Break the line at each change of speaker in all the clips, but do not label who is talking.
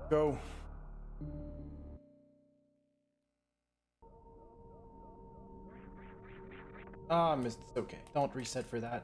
Go. Ah, missed. Okay, don't reset for that.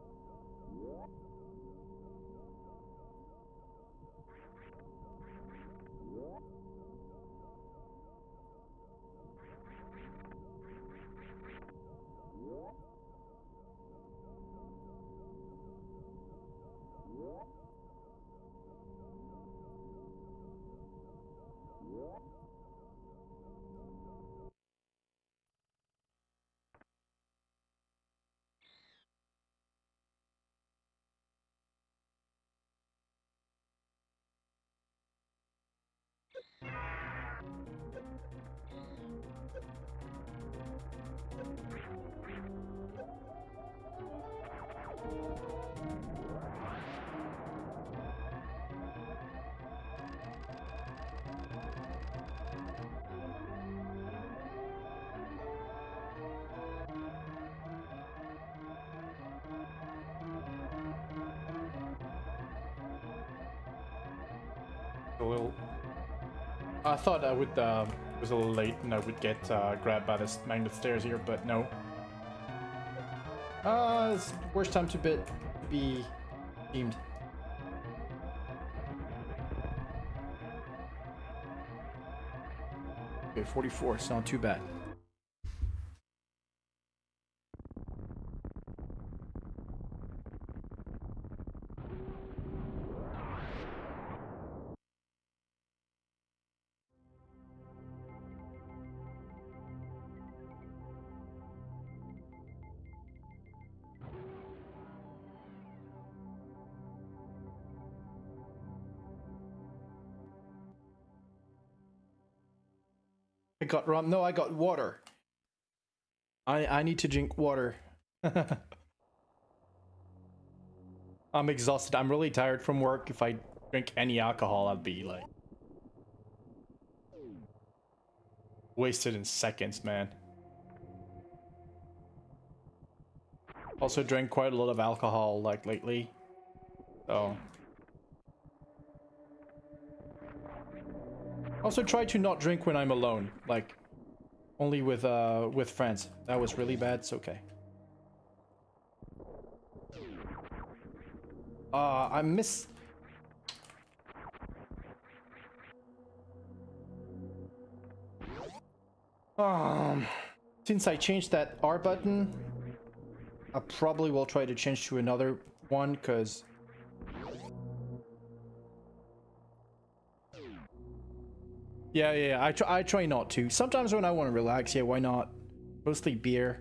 A little. I thought I would. It was a little late, and I would get grabbed by this magnet stairs here, but no. It's the worst time to be teamed. Okay, 44. It's not too bad. I got rum. No, I got water. I need to drink water. I'm exhausted. I'm really tired from work. If I drink any alcohol, I'll be like wasted in seconds, man. Also drank quite a lot of alcohol like lately. So also try to not drink when I'm alone, like only with friends. That was really bad. It's okay. I miss. Since I changed that R button, I probably will try to change to another one, cause yeah, I try not to. Sometimes when I want to relax, yeah, why not? Mostly beer.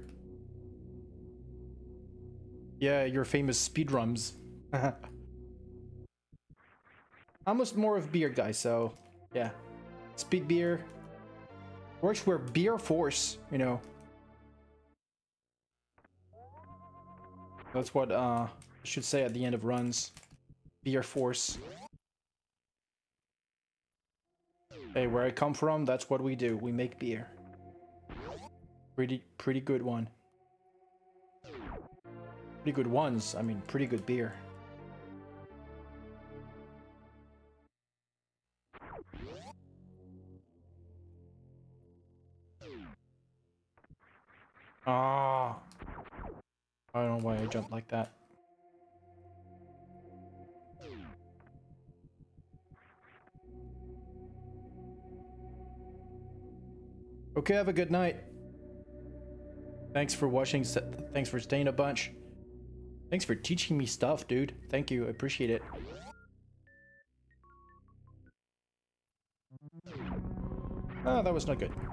Yeah, your famous speedruns. I'm just more of beer guy, so yeah. Speed beer. Works where beer force, you know. That's what I should say at the end of runs. Beer force. Hey, where I come from, that's what we do. We make beer. Pretty good one. Pretty good ones. I mean, pretty good beer. Ah. I don't know why I jumped like that. Okay, have a good night. Thanks for watching. Thanks for staying a bunch. Thanks for teaching me stuff, dude. Thank you. I appreciate it. Ah, that was not good.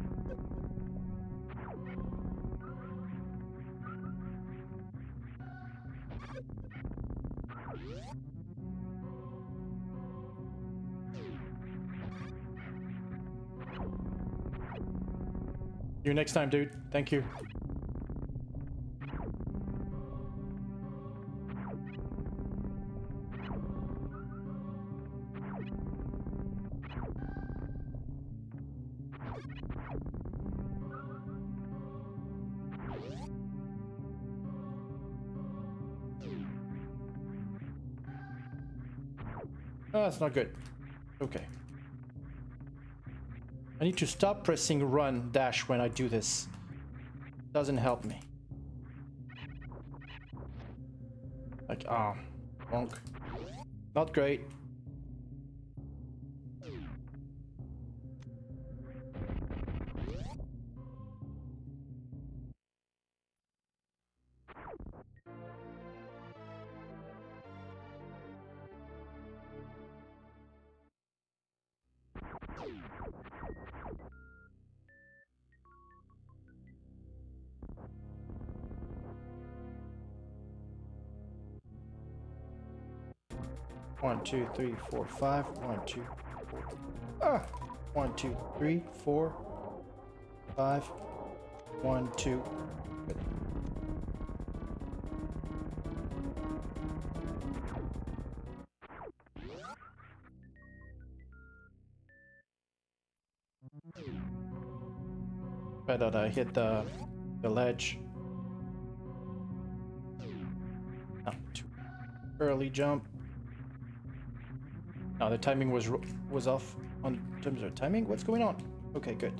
See you next time, dude. Thank you. Oh, that's not good. Okay. I need to stop pressing run dash when I do this. Doesn't help me. Like, ah, bonk. Not great. One, two, three, four, five. 1, 2, 4. Ah! 1, 2, 3, 4, 5. 1, 2. Good. But I hit the ledge. Oh, too early jump. No, the timing was off on terms of timing. What's going on? Okay, good.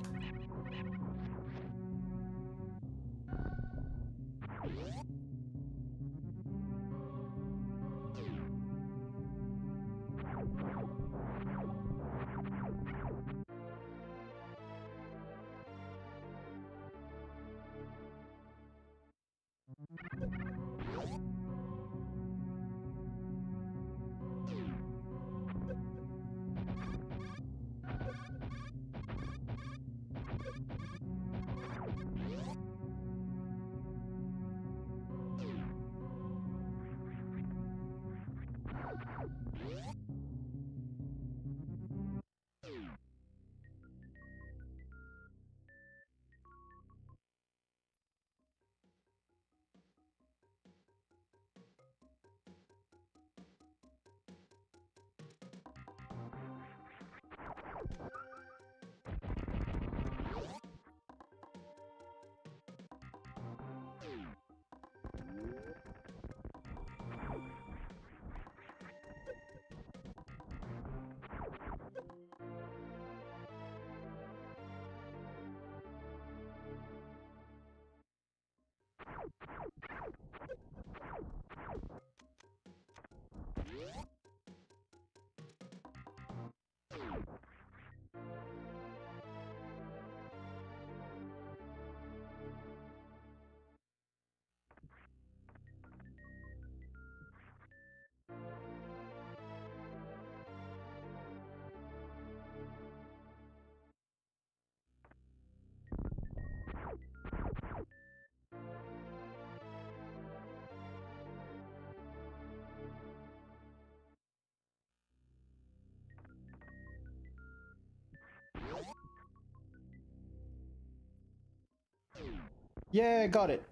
Yeah, got it.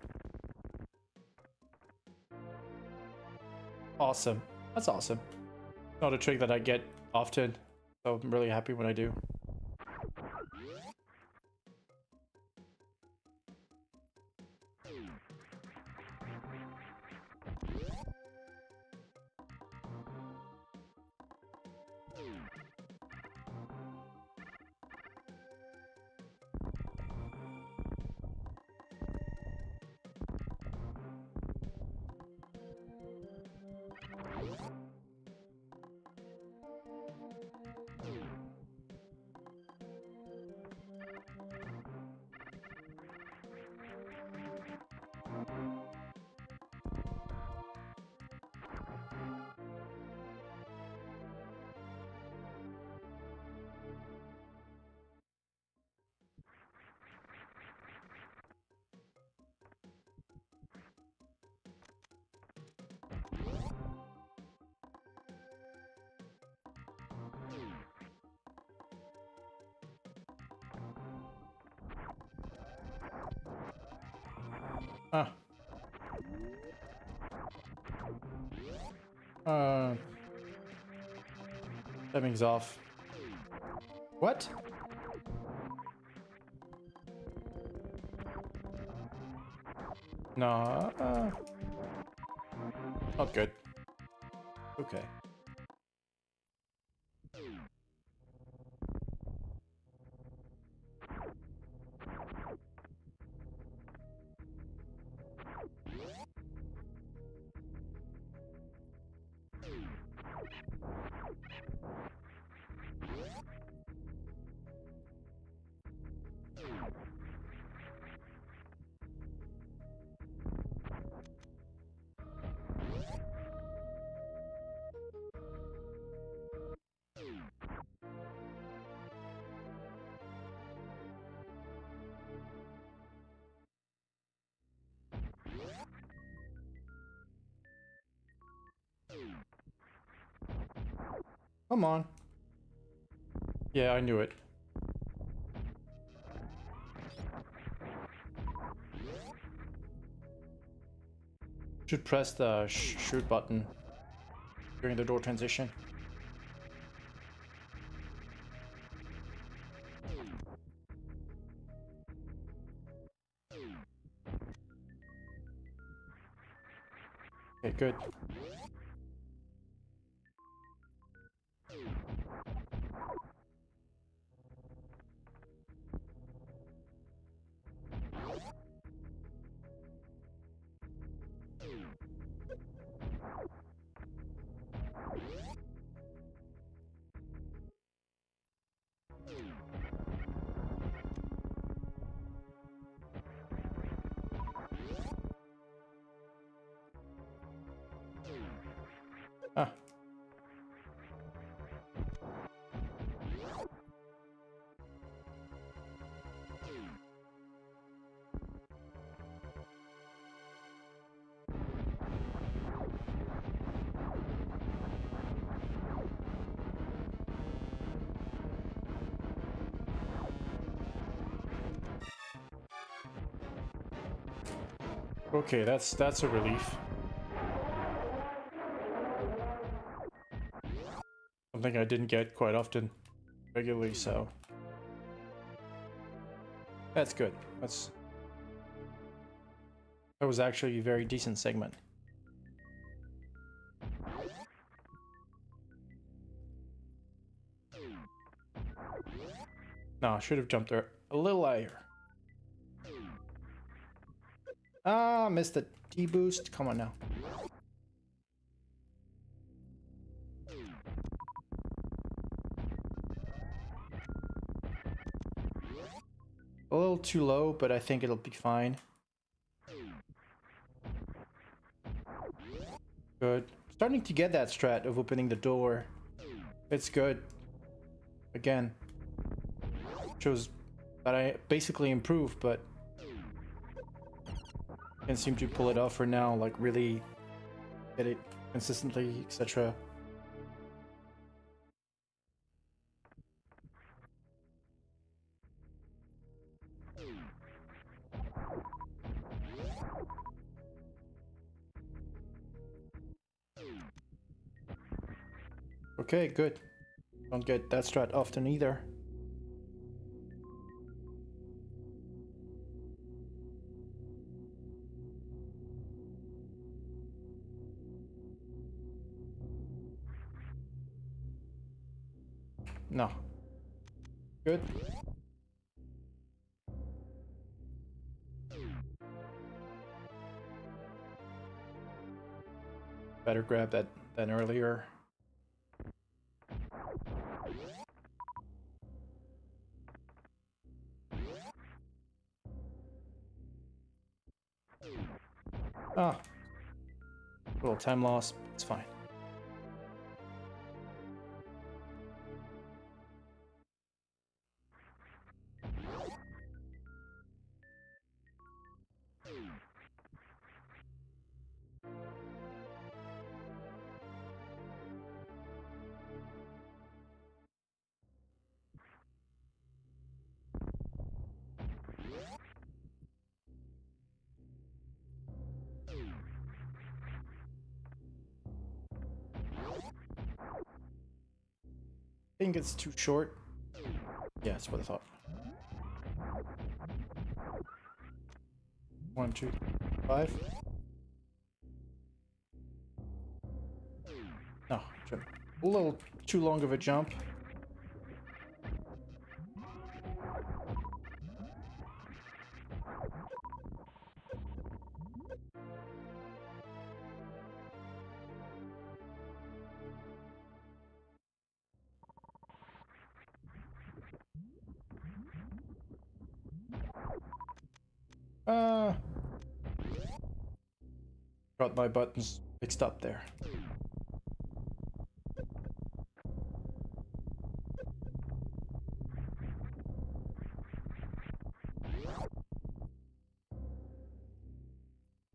Awesome. That's awesome. Not a trick that I get often, so I'm really happy when I do. Ah. Timing's off. What? No, not good. Okay. Come on. Yeah, I knew it. Should press the shoot button during the door transition. Okay, good. Ah. Okay, that's a relief. Something I didn't get quite often, regularly, so that's good. That was actually a very decent segment. No, I should have jumped there a little higher. Ah, missed the D-boost. Come on now. A little too low, but I think it'll be fine. Good. Starting to get that strat of opening the door. It's good. Again. Shows that I basically improved, but can't seem to pull it off for now, like really get it consistently, etc. Okay, good. Don't get that strat often either. No. Good. Better grab that than earlier. Ah. A little time loss. It's fine. I think it's too short. Yeah, that's what I thought. 1, 2, 5. No, a little too long of a jump. Got my buttons mixed up there.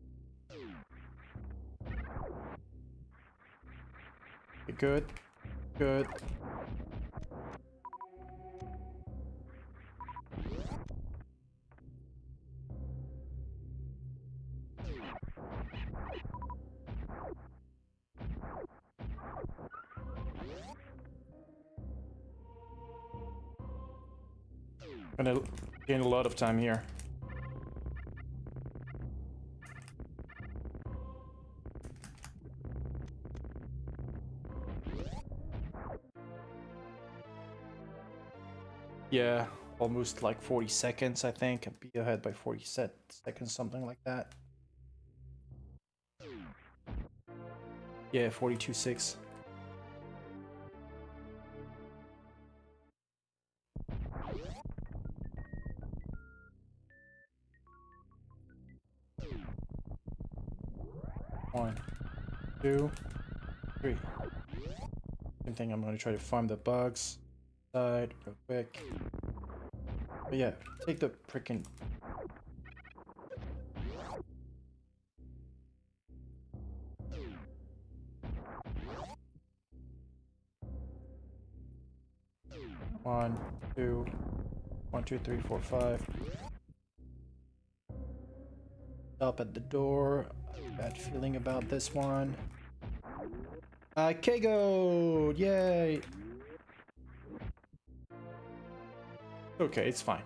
Okay, good. Good. Gonna gain a lot of time here. Yeah, almost like 40 seconds, I think. I'd be ahead by 40 seconds, something like that. Yeah, 42.6. One, two, three. Same thing, I'm gonna try to farm the bugs. Side, real quick. But yeah, take the frickin'... One, two, 1, 2, 3, 4, 5. Stop at the door. Bad feeling about this one. KO! Yay! Okay, it's fine.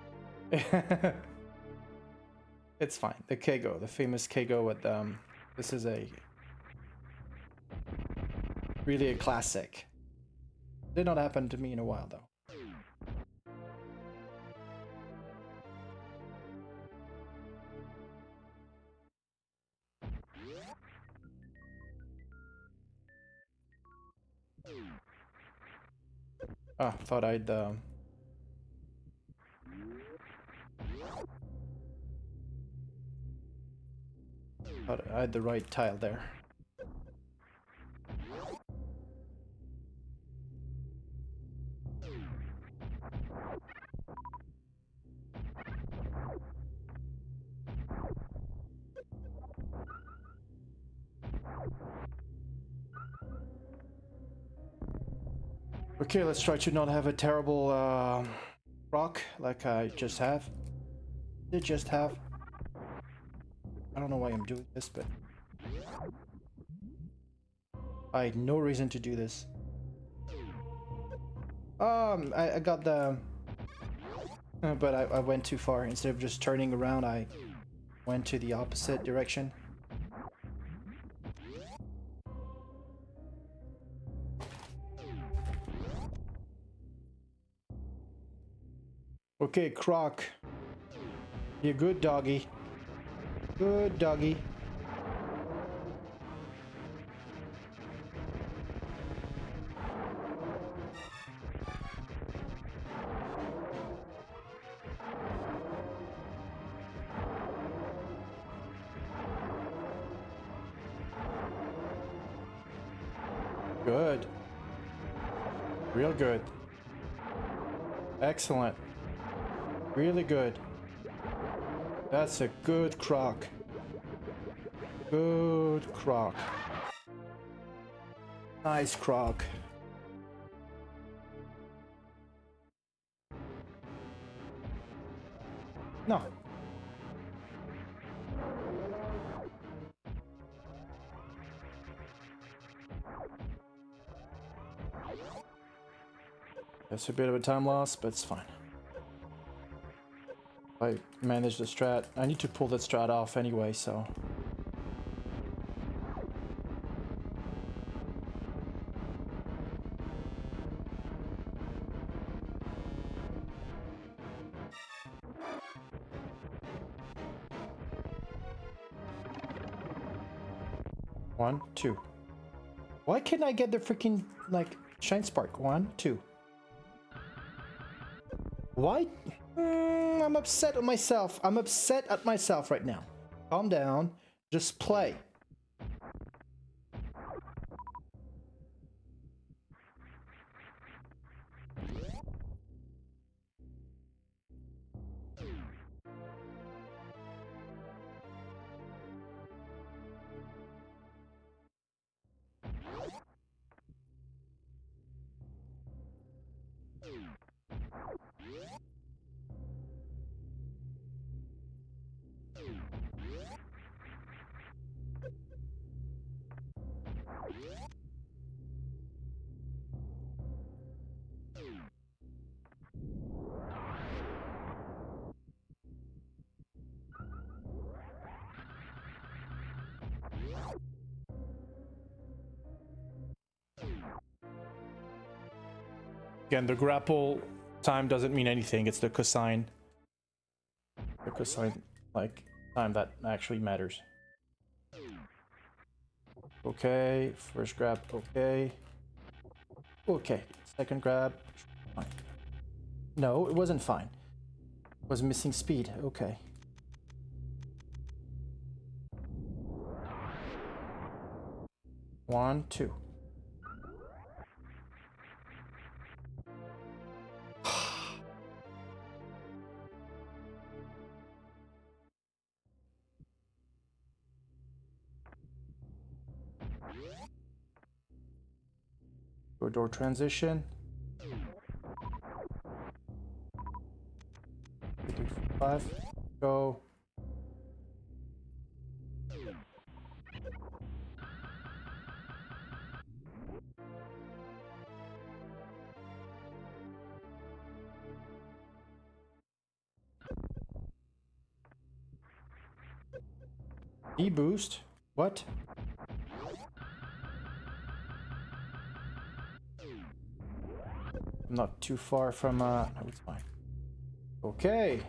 It's fine. The KO, the famous KO at this is really a classic. Did not happen to me in a while though. Ah, thought I'd had the right tile there. Okay, let's try to not have a terrible rock like I just have. Did just have. I don't know why I'm doing this, but I had no reason to do this. I got the... but I went too far. Instead of just turning around, I went to the opposite direction. Okay, Croc. You're good, doggy. Good doggy. Good. Real good. Excellent. Really good. That's a good Croc. Good Croc. Nice Croc. No. That's a bit of a time loss, but it's fine. I managed the strat. I need to pull that strat off anyway, so... One, two. Why can't I get the freaking, like, Shine Spark? 1, 2. Why? I'm upset at myself. I'm upset at myself right now. Calm down. Just play. Again, the grapple time doesn't mean anything. It's the cosine. The cosine, like, time that actually matters. Okay, first grab, okay. Okay, second grab, fine. No, it wasn't fine. It was missing speed, okay. One, two. Go door transition. 3, 4, 5. Go. D-boost? What? I'm not too far from, no, it's fine. Okay.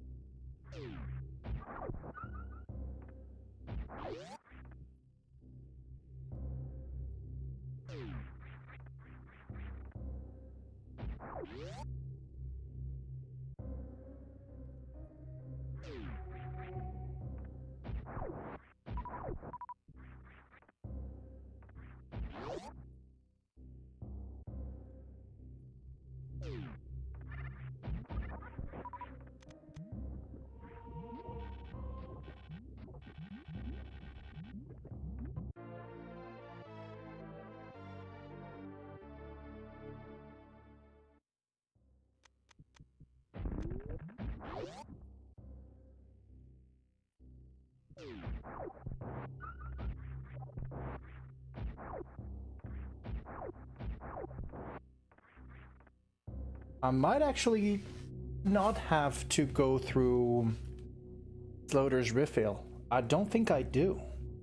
I might actually not have to go through Slaughter's refill. I don't think I do.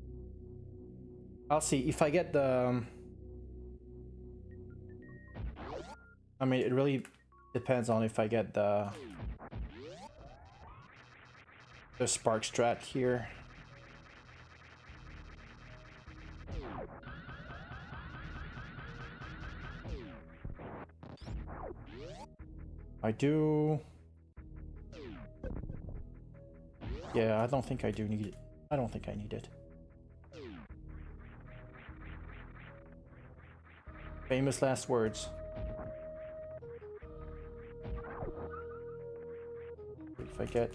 I'll see if I get the... I mean, it really depends on if I get the spark strat here. I do. Yeah, I don't think I do need it. I don't think I need it. Famous last words. If I get...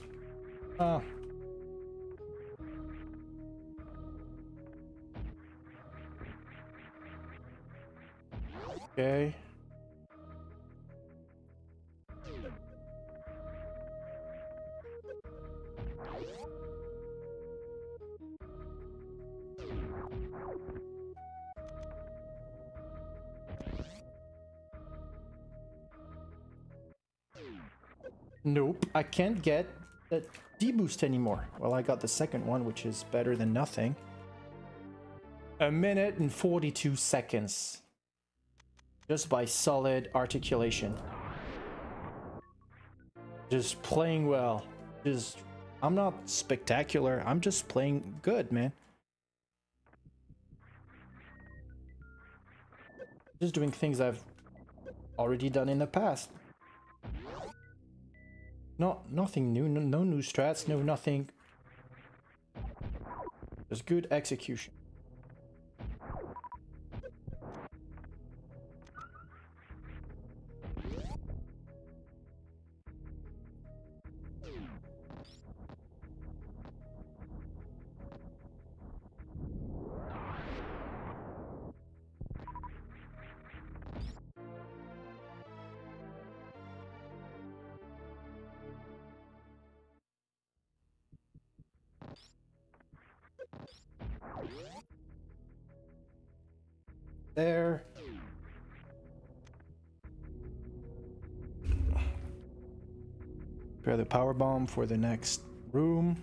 Okay. Nope, I can't get the D-boost anymore. Well, I got the second one, which is better than nothing. 1 minute and 42 seconds. Just by solid articulation. Just playing well. I'm not spectacular. I'm just playing good, man. Just doing things I've already done in the past. Nothing new, no new strats, no nothing. Just good execution. There. Prepare the power bomb for the next room.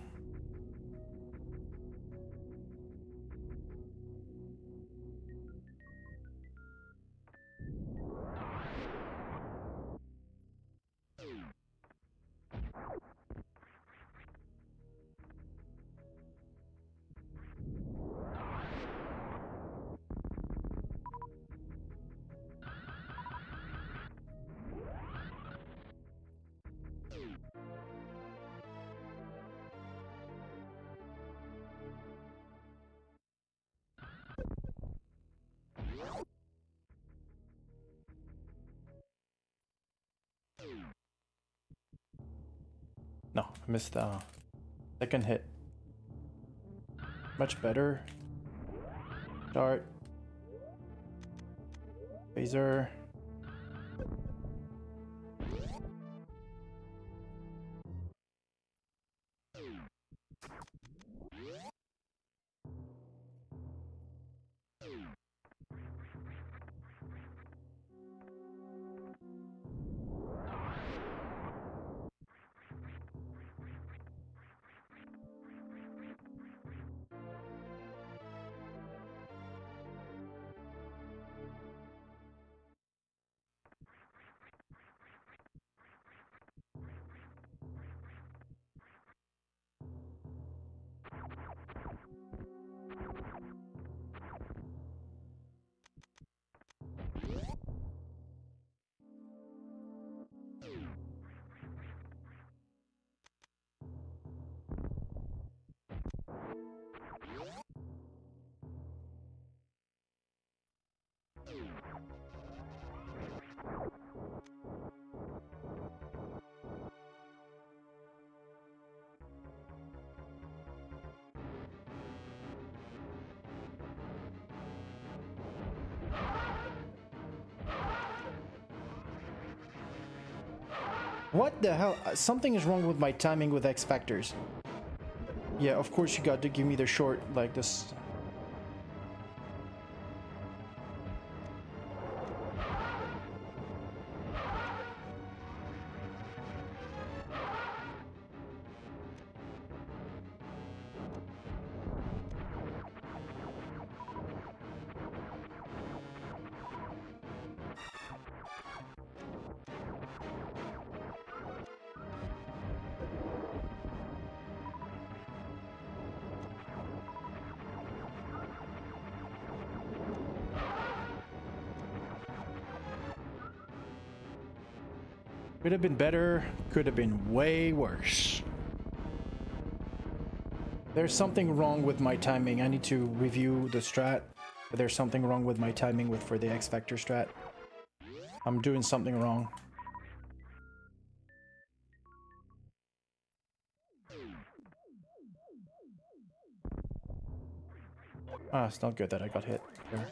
No, I missed the second hit. Much better. Start. Phaser. What the hell? Something is wrong with my timing with X Factors. Yeah, of course you got to give me the short like this. Could have been better, could have been way worse. There's something wrong with my timing. I need to review the strat. But there's something wrong with my timing for the X Factor strat. I'm doing something wrong. Ah, it's not good that I got hit there.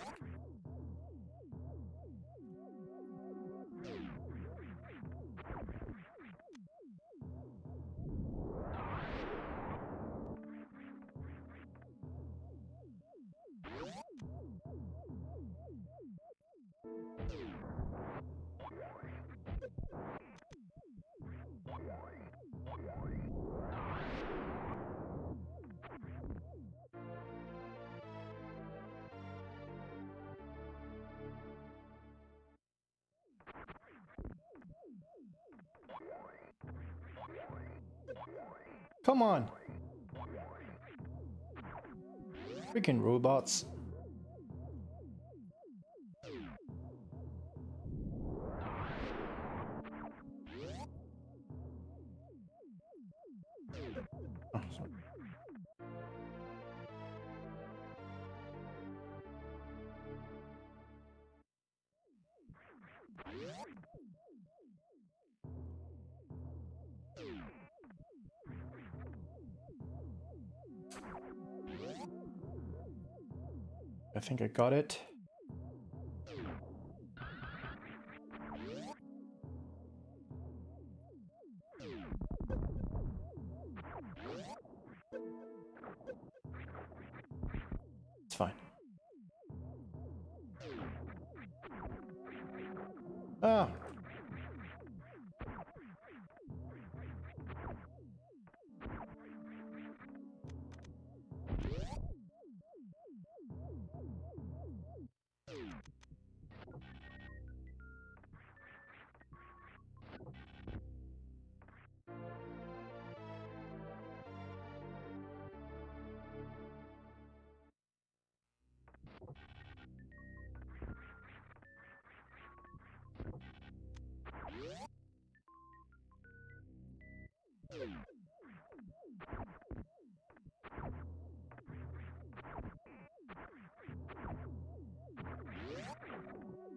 Come on! Freaking robots. Oh, sorry. I think I got it. It's fine. Ah!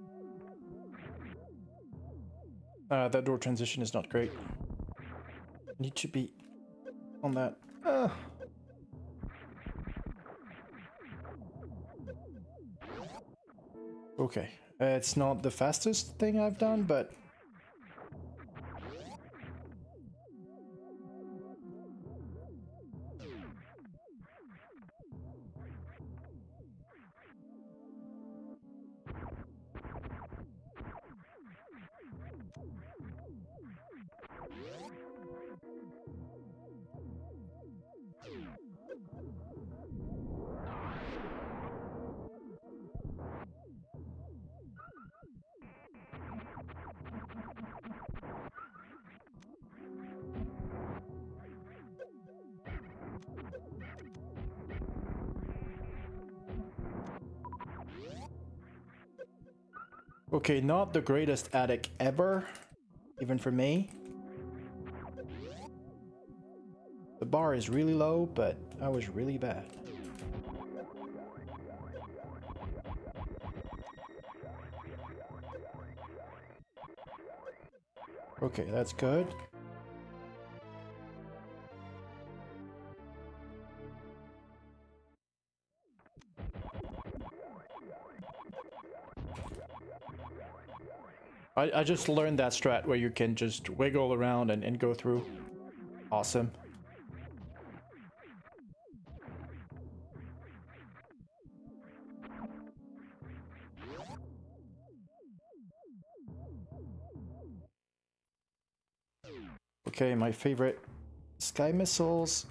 That door transition is not great. Need to be on that. Okay, it's not the fastest thing I've done, but okay, not the greatest attic ever, even for me. The bar is really low, but I was really bad. Okay, that's good. I just learned that strat where you can just wiggle around and go through. Awesome. Okay, my favorite sky missiles.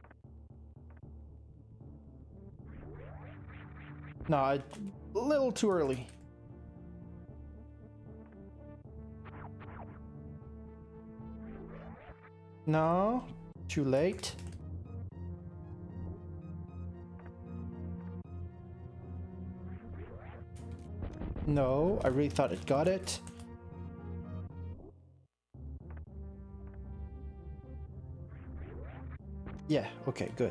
No, a little too early. No, too late. No, I really thought it got it. Yeah, okay, good.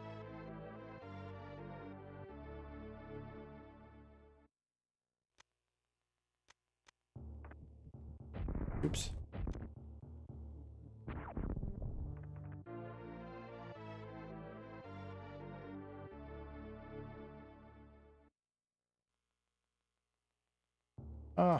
Oops. Ah.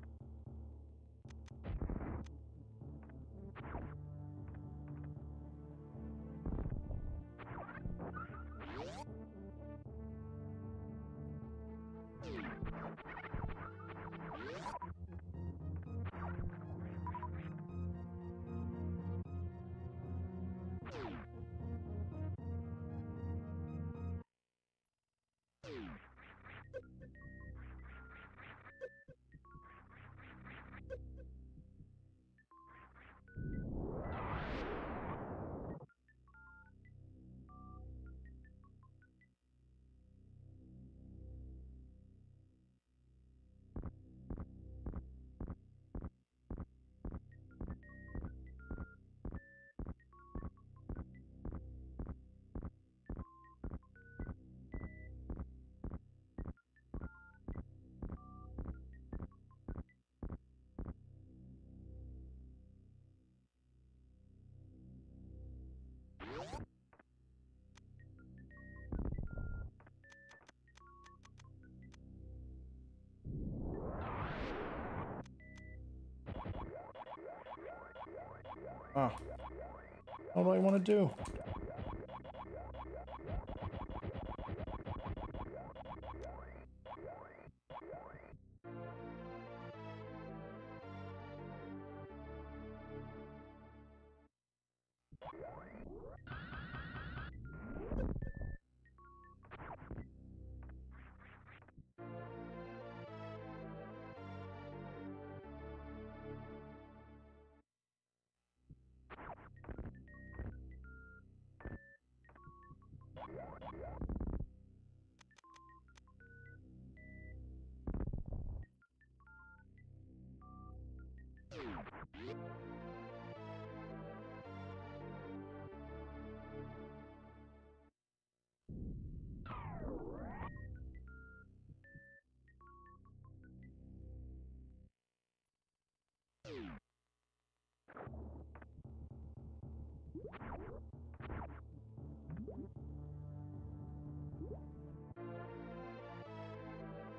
Ah. What do I want to do?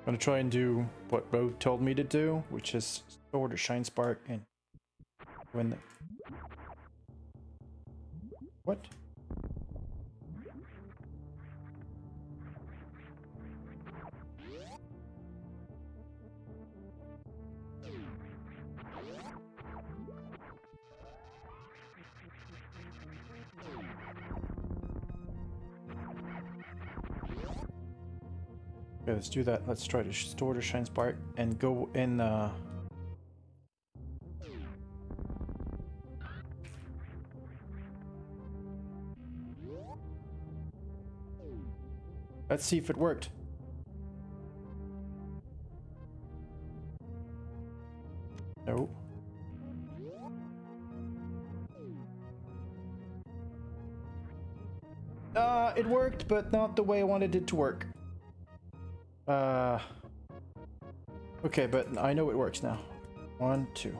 I'm gonna try and do what Road told me to do, which is store the Shine Spark and when the... What? Okay, let's do that. Let's try to store the Shine Spark and go in let's see if it worked. No. It worked, but not the way I wanted it to work. Okay, but I know it works now. 1, 2.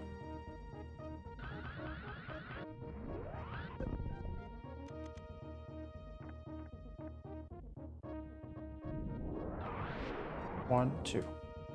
One, two.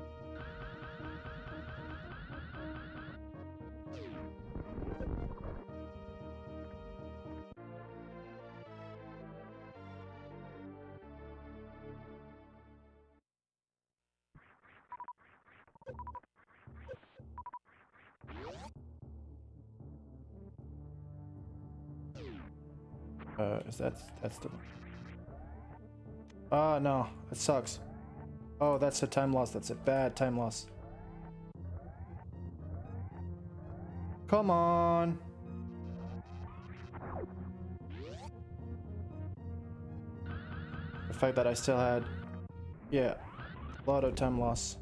That's the one. Ah, no, that sucks. Oh, that's a time loss. That's a bad time loss. Come on. The fact that I still had, yeah, a lot of time loss.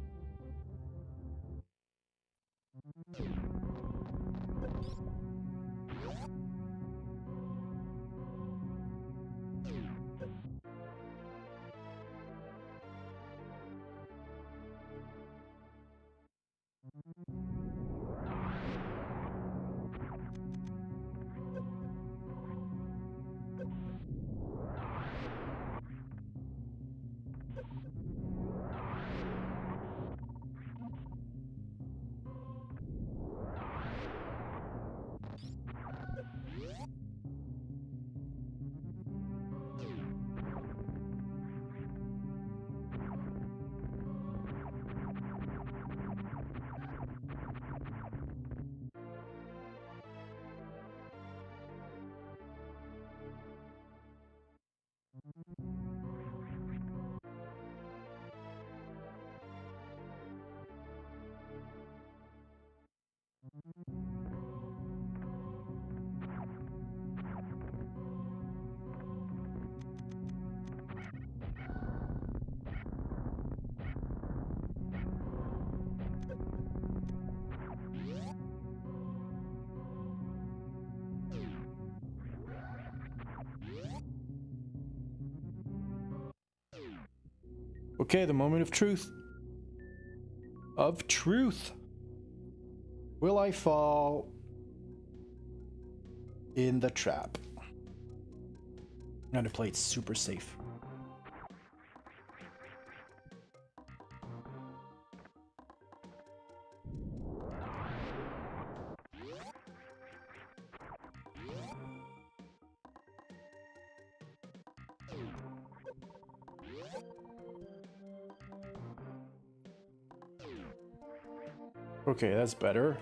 Okay, the moment of truth. Of truth. Will I fall in the trap? I'm gonna play it super safe. Okay, that's better.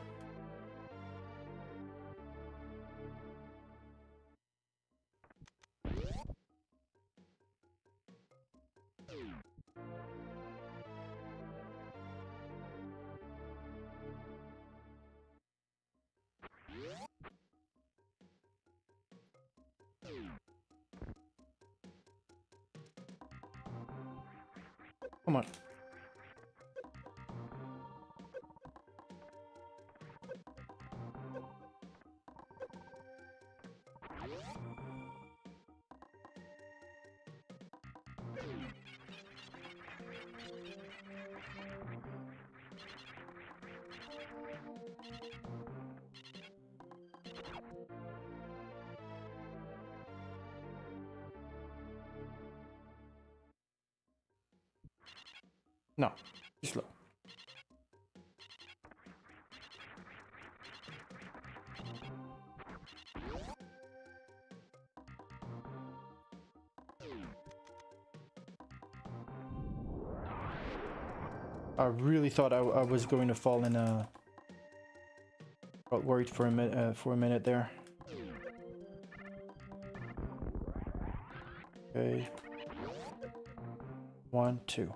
Come on. No, too slow. I really thought I was going to fall in a... Got worried for a minute there. Okay. 1, 2.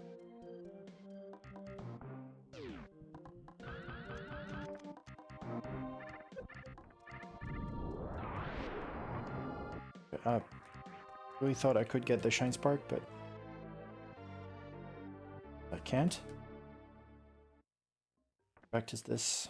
I really thought I could get the Shine Spark, but I can't. Practice this.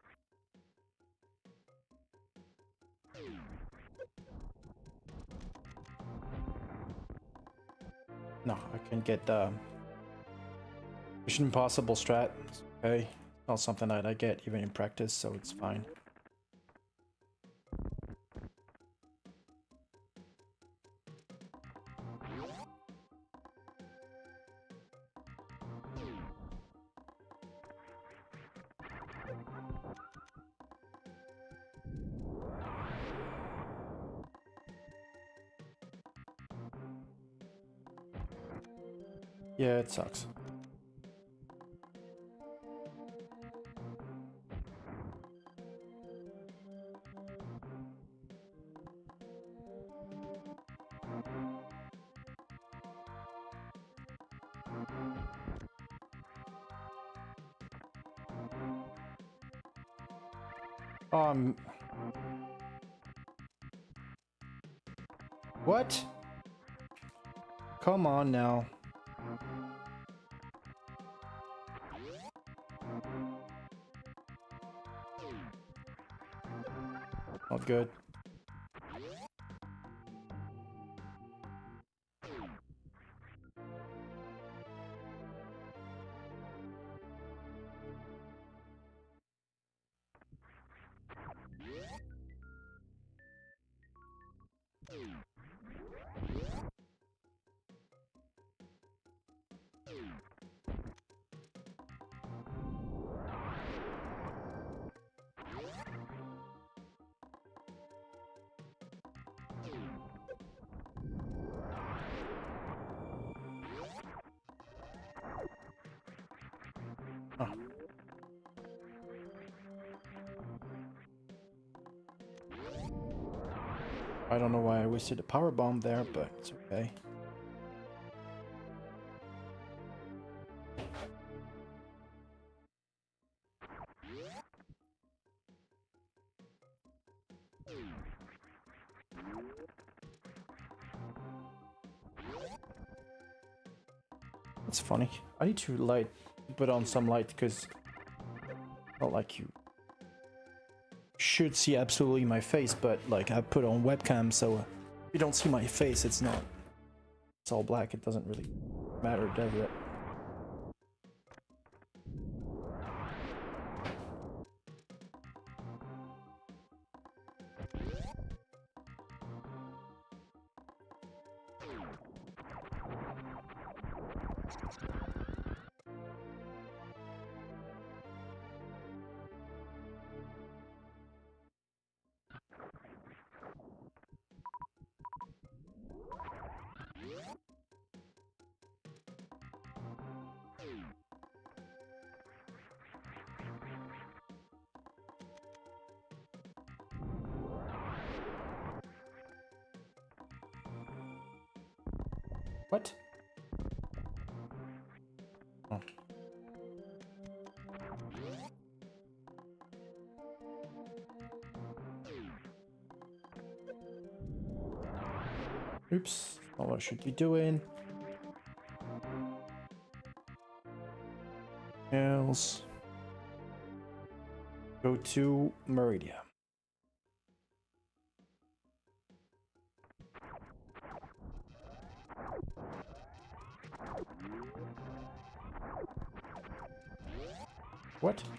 No, I can get the Mission Impossible strat. It's okay. Not something that I get even in practice, so it's fine. Yeah, it sucks. What? Come on now. Not good. Oh. I don't know why I wasted a power bomb there, but it's okay. It's funny. I need to put on some light because not like you should see absolutely my face, but like I put on webcam, so if you don't see my face, it's all black. It doesn't really matter, does it? What? Oh. Oops. Not what I should be doing. Else. Go to Meridia. What?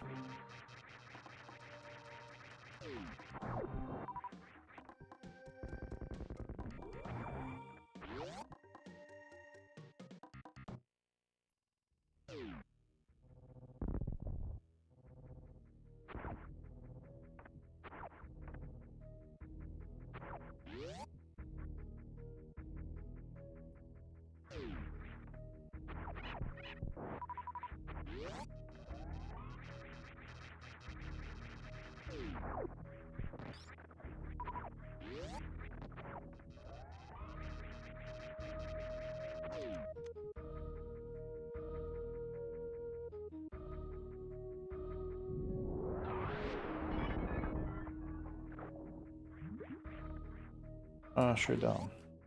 Sure don't.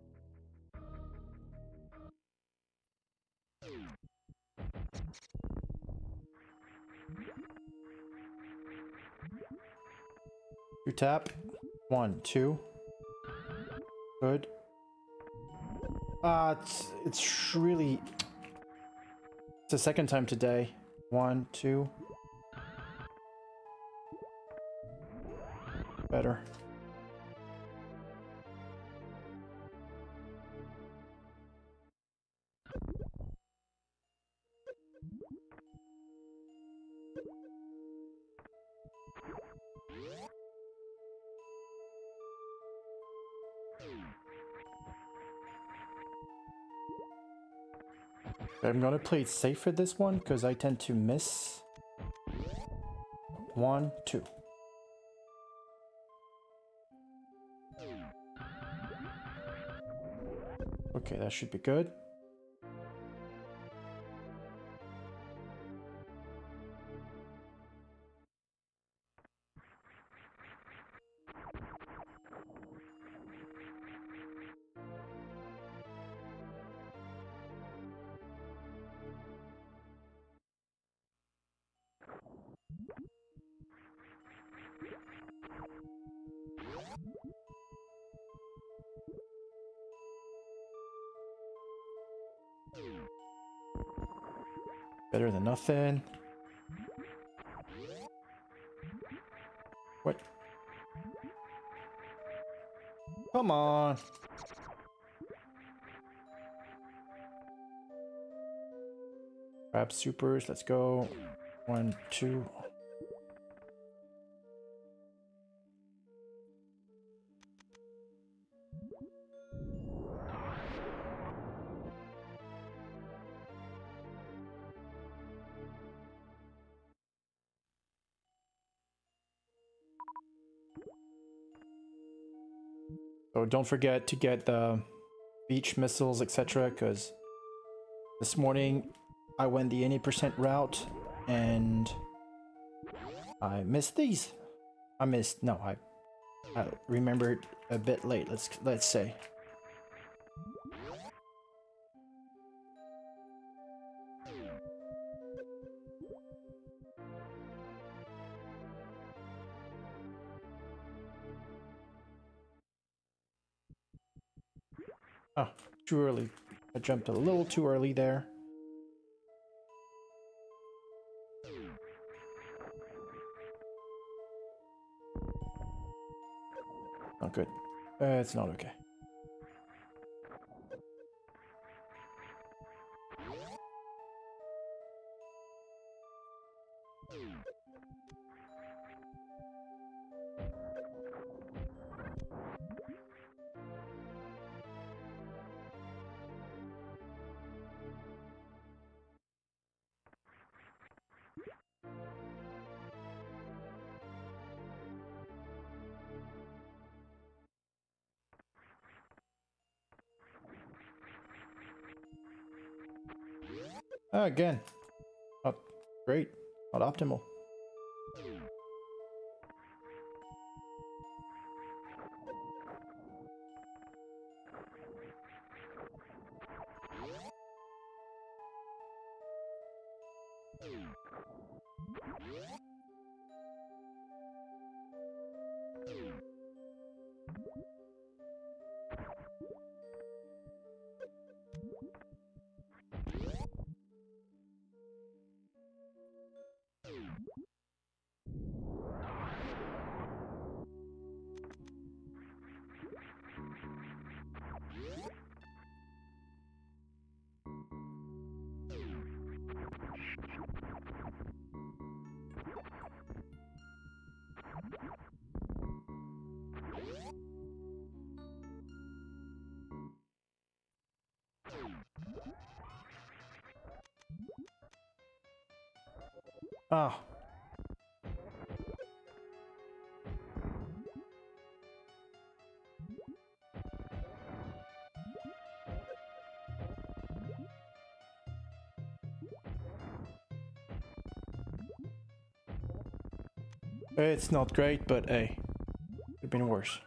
You tap. 1, 2. Good. It's really... It's the second time today. 1, 2. Better. I'm gonna play it safe for this one because I tend to miss. 1, 2. Okay, that should be good. Better than nothing. What? Come on. Grab supers. Let's go. 1, 2. So don't forget to get the beach missiles, etc. Because this morning I went the 80% route and I missed these. I remembered a bit late. Let's say. Oh, too early. I jumped a little too early there. Not good. It's not okay. Again, not great, not optimal. Ah. It's not great, but hey, could have been worse.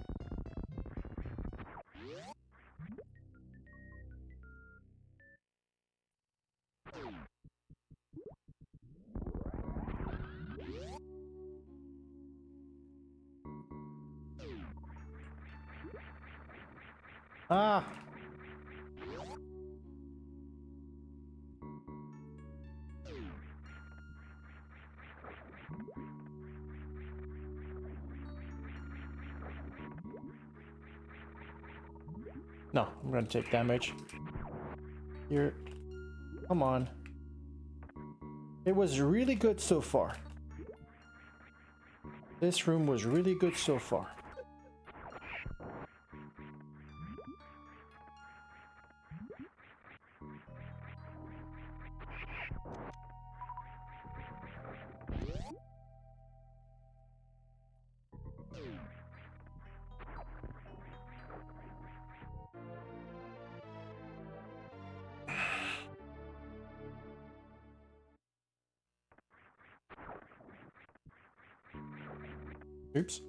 Ah! No, I'm gonna take damage. Here. Come on. It was really good so far. This room was really good so far. Oops.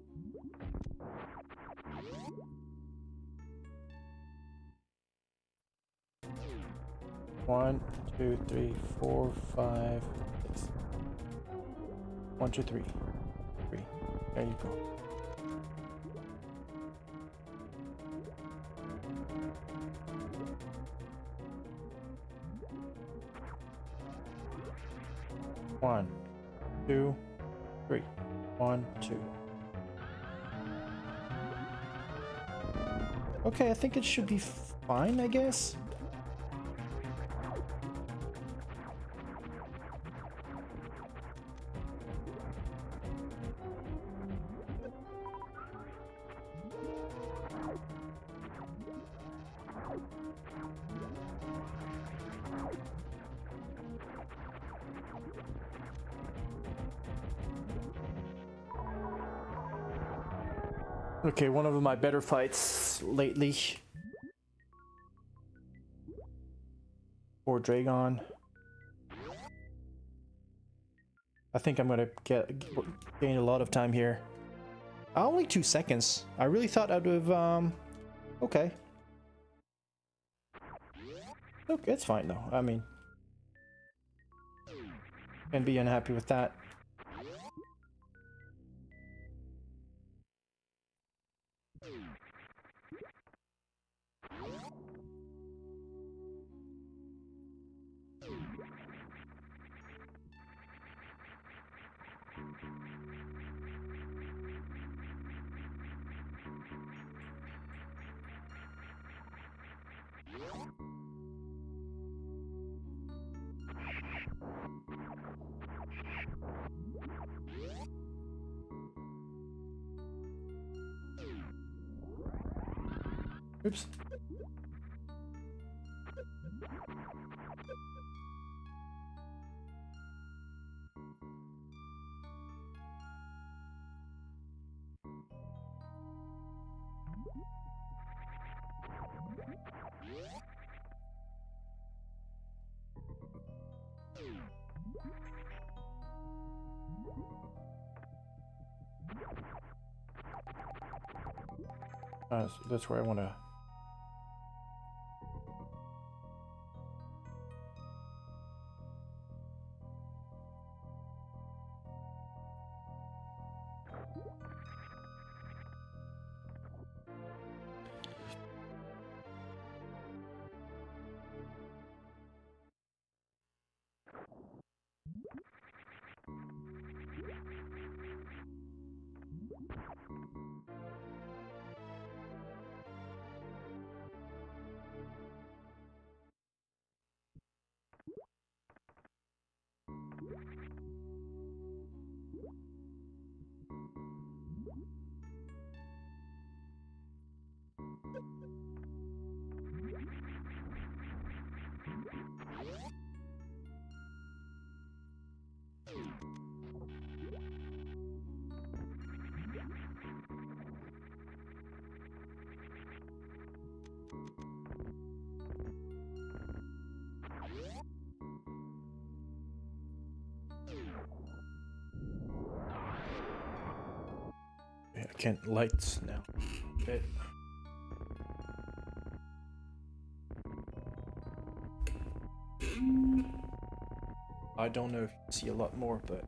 One, two, three, four, five, six. 1, 2, 3. 3. There you go. One, 2, 3. 1, 2. Okay, I think it should be fine, I guess. Okay, one of my better fights lately. For Dragon. I think I'm gonna gain a lot of time here. Only 2 seconds. I really thought I'd have, okay. Okay, it's fine though. I mean, can be unhappy with that. Oops. So that's where I want to. I can't lights now. Okay. I don't know if you see a lot more, but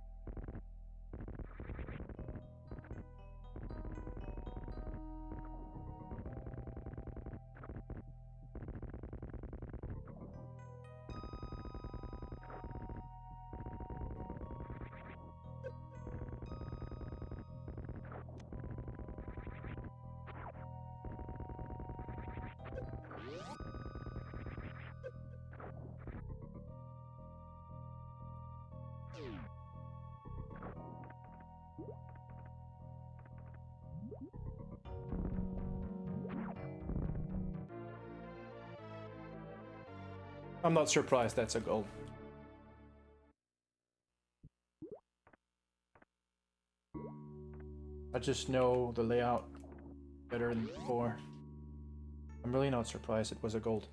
I'm not surprised that's a goal. I just know the layout better than before. I'm really not surprised it was a gold.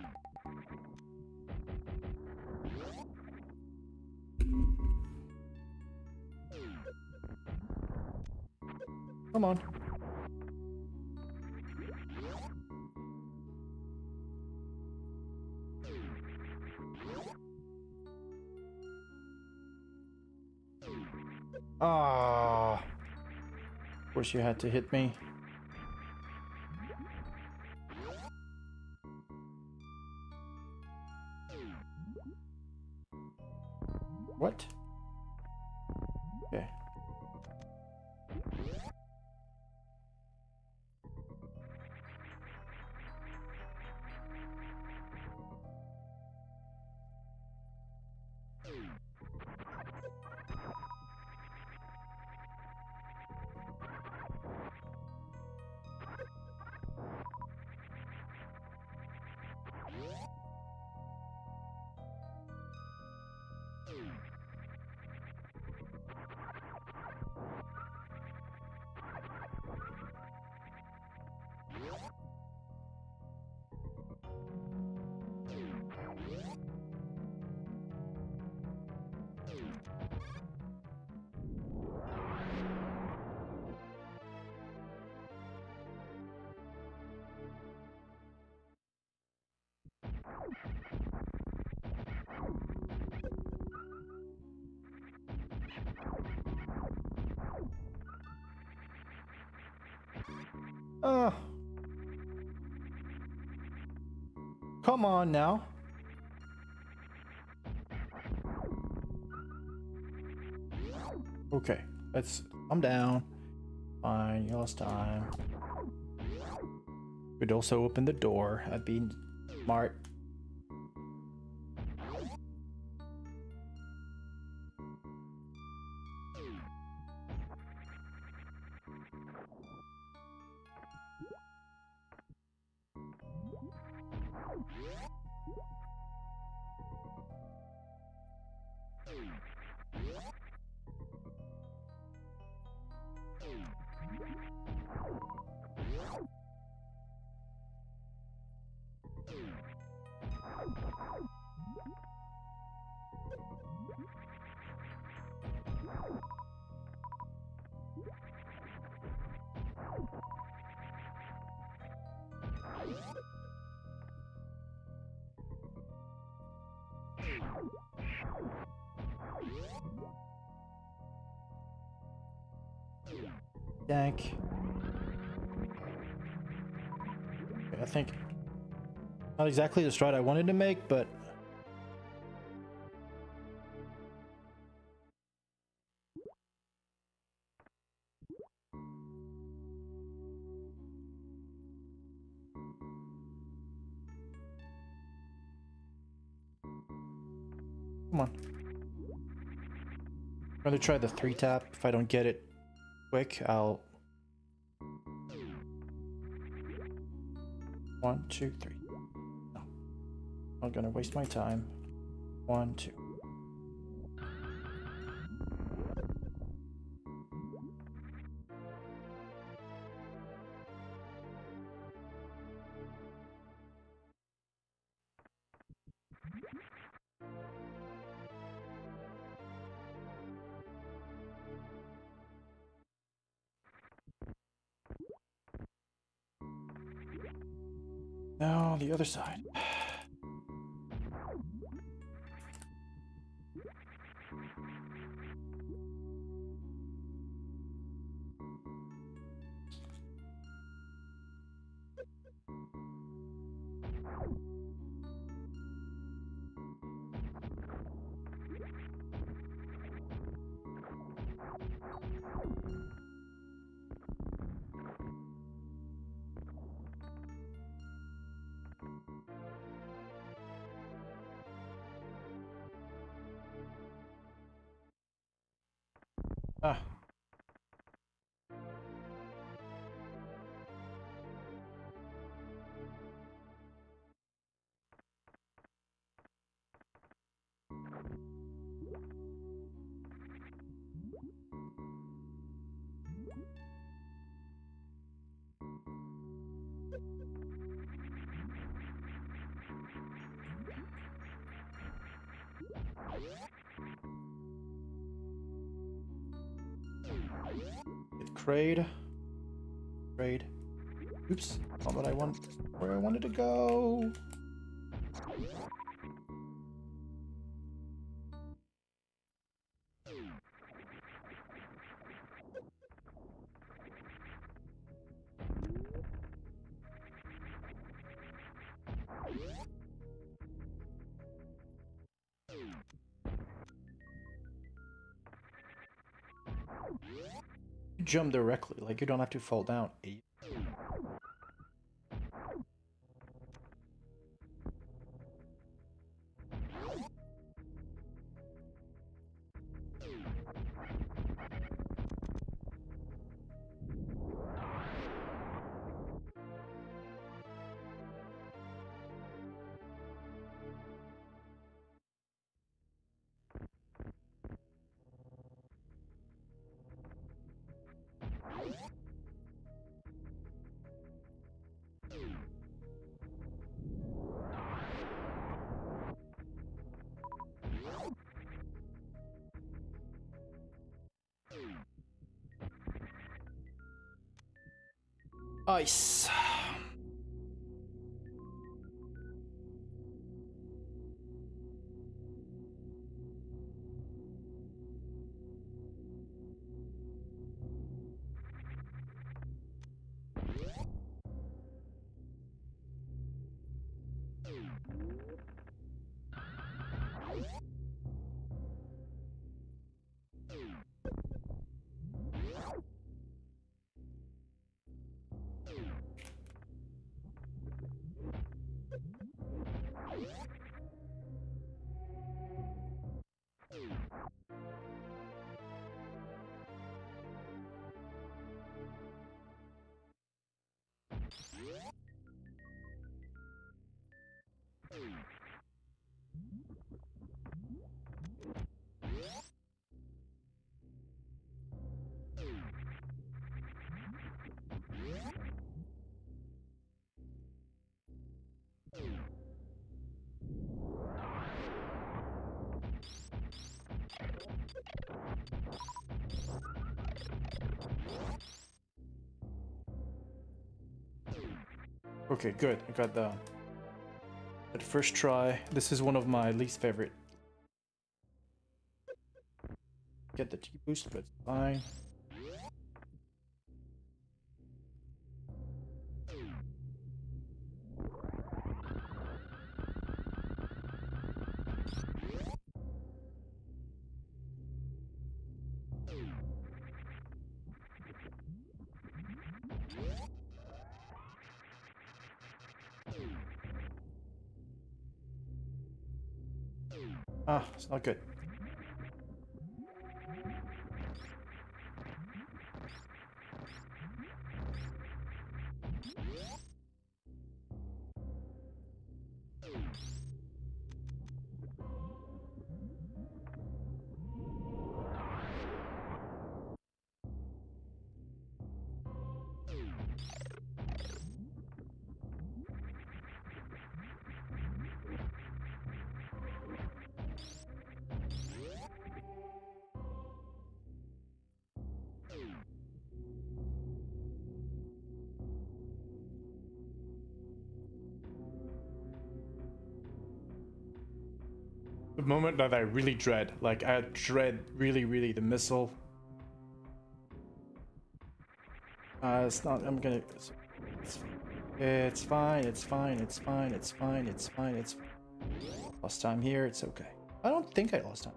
Come on. Ah, of course you had to hit me. What? Okay. Come on now. Okay, let's calm down. Fine, you lost time. Could also open the door. I'd be smart. Dank. Okay, I think not exactly the stride I wanted to make, but come on. I'm gonna try the 3-tap. If I don't get it quick, I'll 1, 2, 3. No, I'm gonna waste my time. 1, 2. Now the other side. Ah. Get Kraid. Kraid. Oops, not what I want. Where I wanted to go. Jump directly, like you don't have to fall down. Ice. Okay, good. I got the first try. This is one of my least favorite. Get the T-boost, but it's fine. Ah, it's not good. The moment that I really dread. Like, I dread really the missile. It's not, I'm gonna... It's fine, it's fine, it's fine, it's fine, it's fine, it's... Lost time here, it's okay. I don't think I lost time.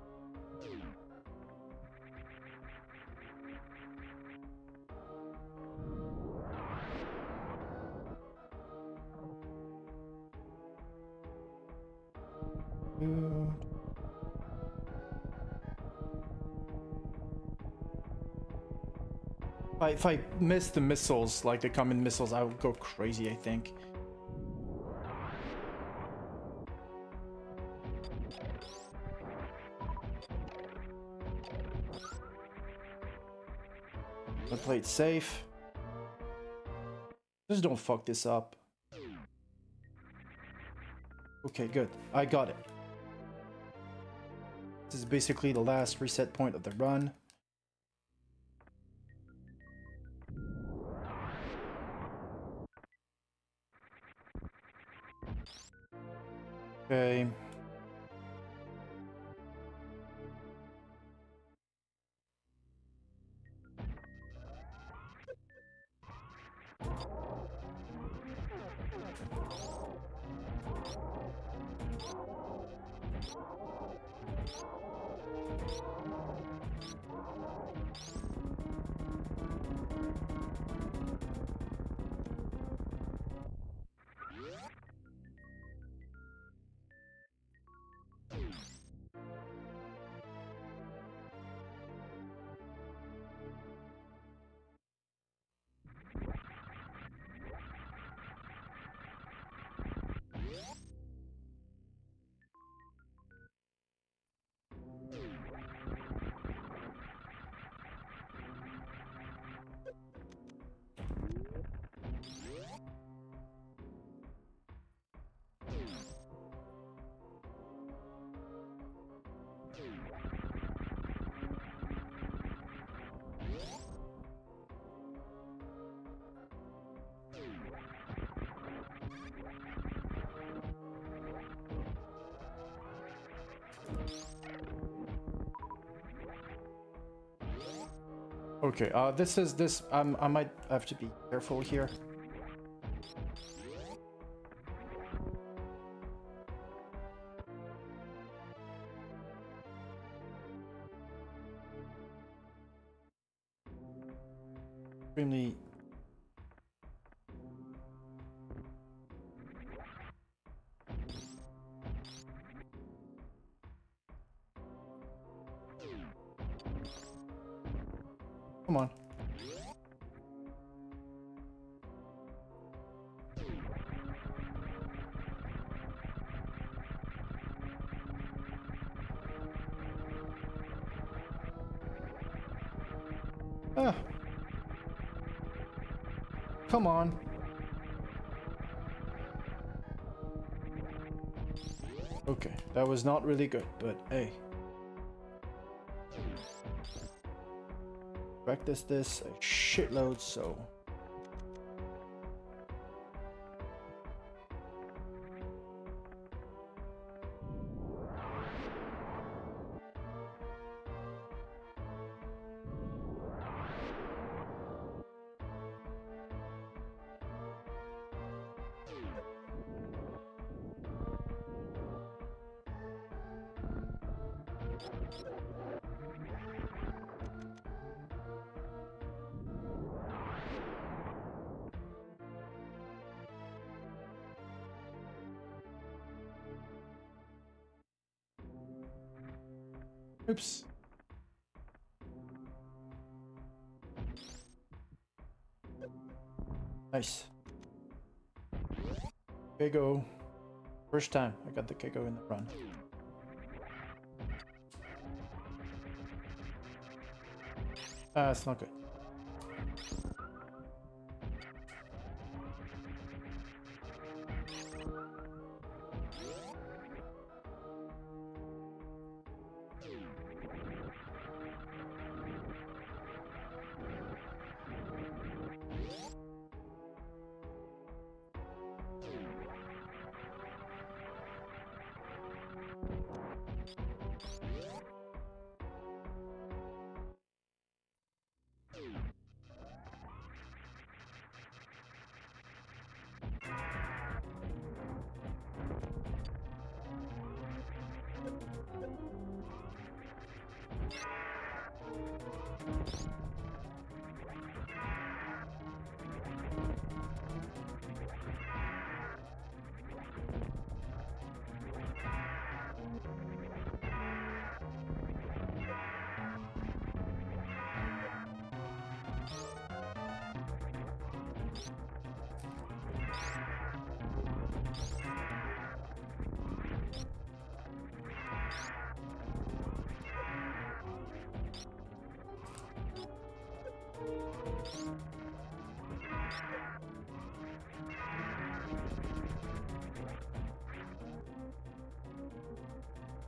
If I miss the missiles, like the common missiles, I would go crazy, I think. I played safe. Just don't fuck this up. Okay, good. I got it. This is basically the last reset point of the run. Okay. Okay, I might have to be careful here. Extremely... Come on. Ah. Come on. Okay, that was not really good, but hey. Practice this a shitload, so... Oops. Nice. Kego. First time I got the Kego in the run. It's not good.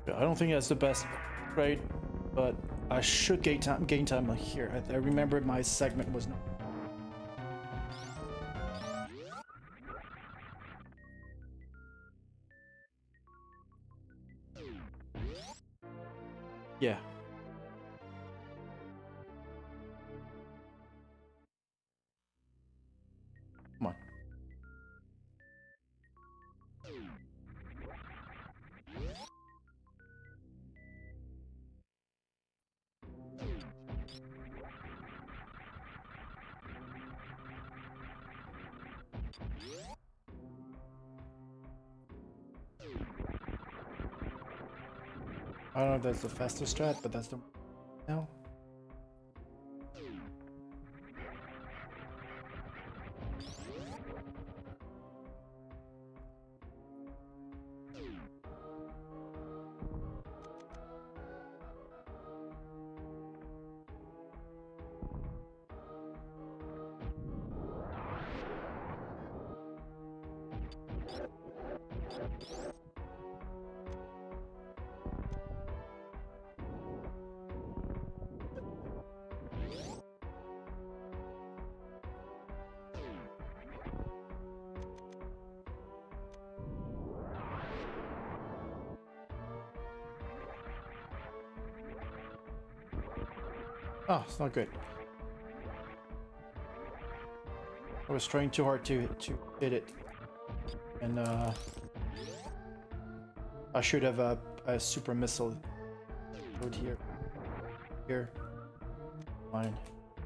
I don't think that's the best trade, but I should gain time here. I remember my segment was not. Yeah. Come on. I don't know if that's the fastest strat, but that's the now. Oh, it's not good. I was trying too hard to hit it, and I should have a super missile out here. Here, fine.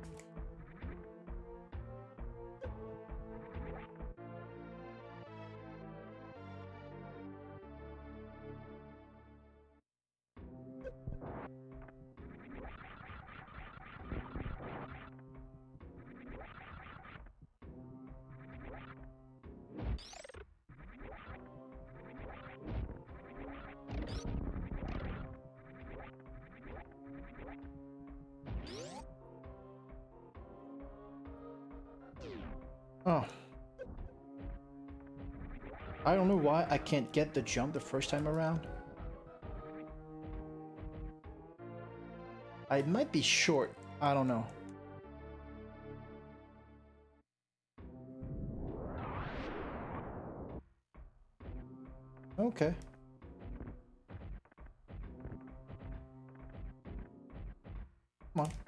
Oh. I don't know why I can't get the jump the first time around. I might be short. I don't know. Okay. Come on.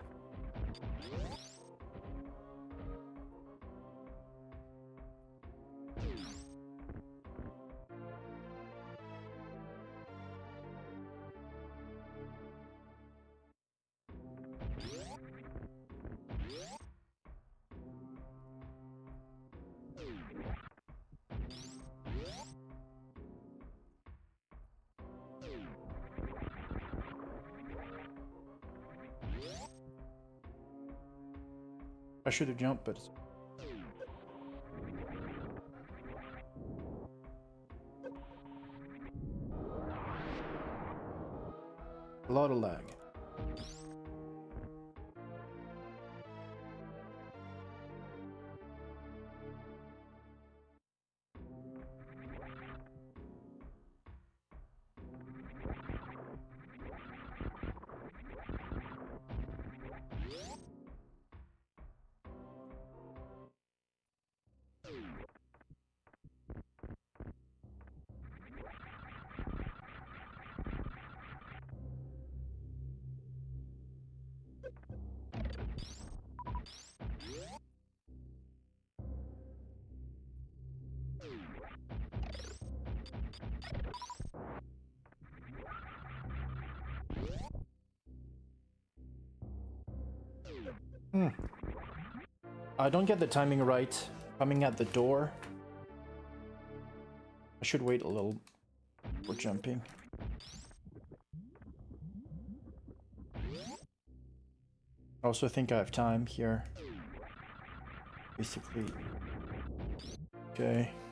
I should have jumped, but it's... a lot of lag. I don't get the timing right coming at the door. I should wait a little for jumping. I also think I have time here. Basically. Okay.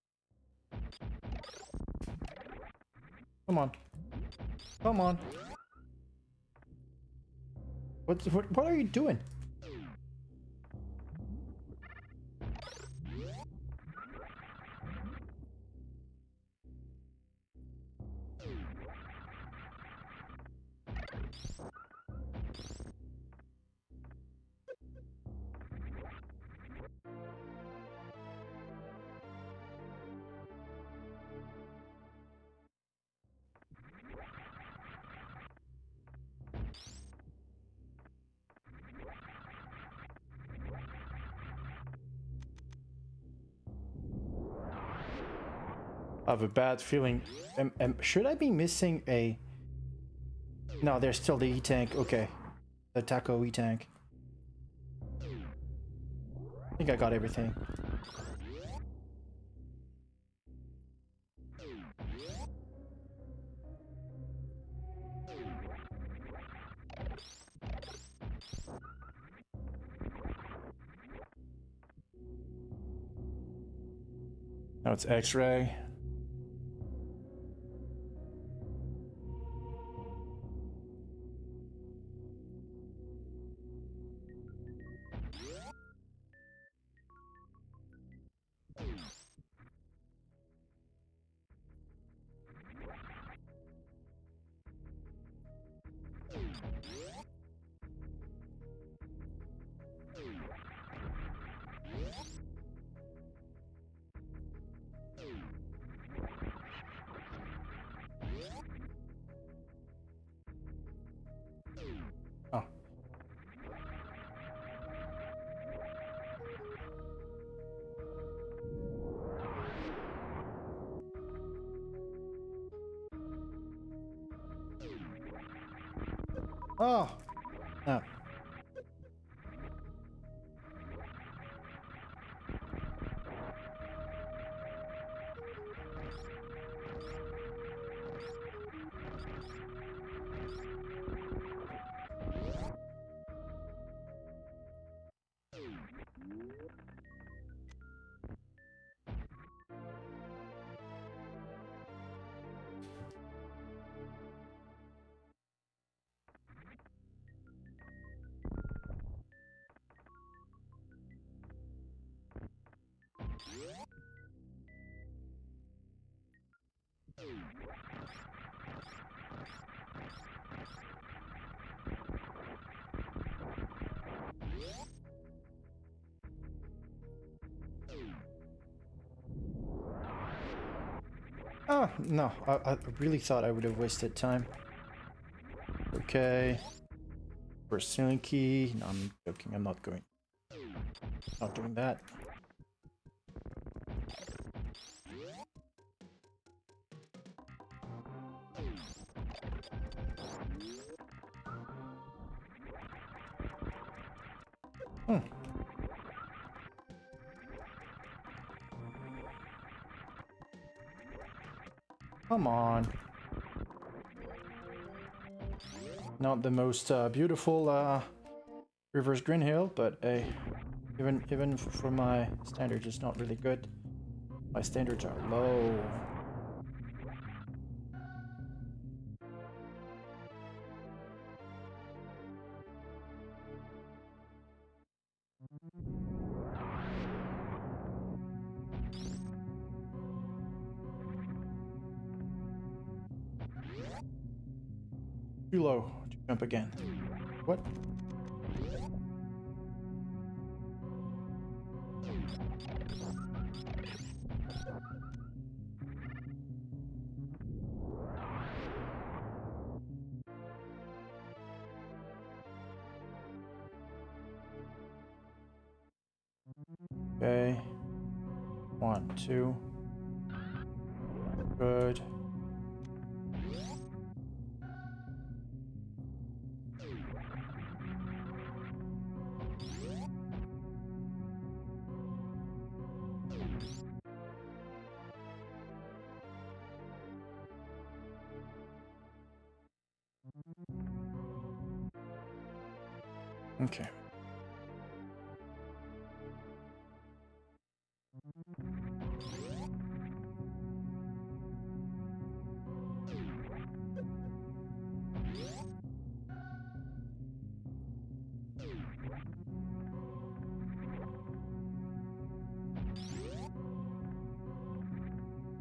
Come on. Come on. What are you doing? I have a bad feeling. Should I be missing a... No, there's still the E-Tank. Okay. The Taco E-Tank. I think I got everything. Now it's X-ray. Oh. Oh. No. Oh, no. I really thought I would have wasted time. Okay. First ceiling key. No, I'm joking. I'm not going. Not doing that. Hmm. Come on. Not the most beautiful reverse green hill, but even for my standards, it's not really good. My standards are low. Too low to jump again. What? Okay. 1, 2. Good. Okay.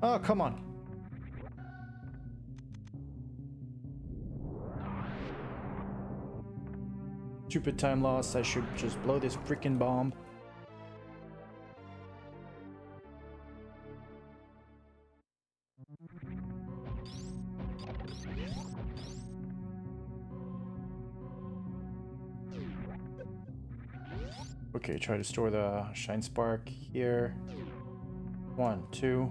Oh, come on. Stupid time loss. I should just blow this freaking bomb. Okay, try to store the Shine Spark here. 1, 2.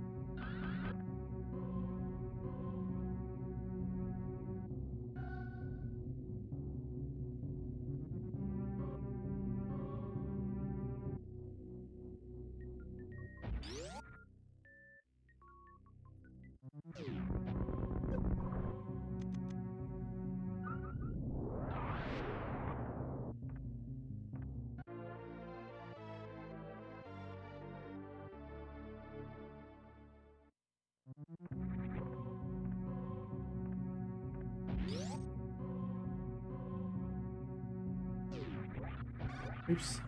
Oops.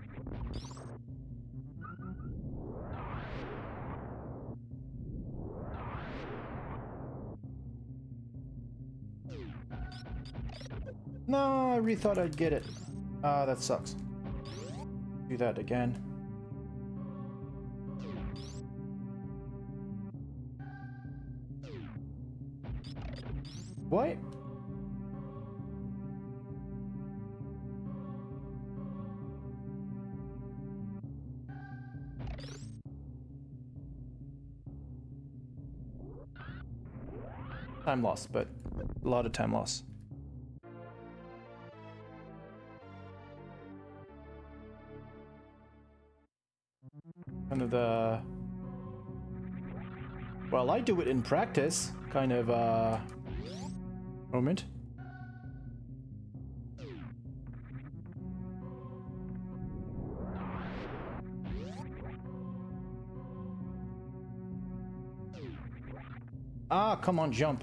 No, I really thought I'd get it. That sucks. Do that again. What? Time loss, but a lot of time loss. Kind of the... Well, I do it in practice, kind of moment. Ah, come on, jump.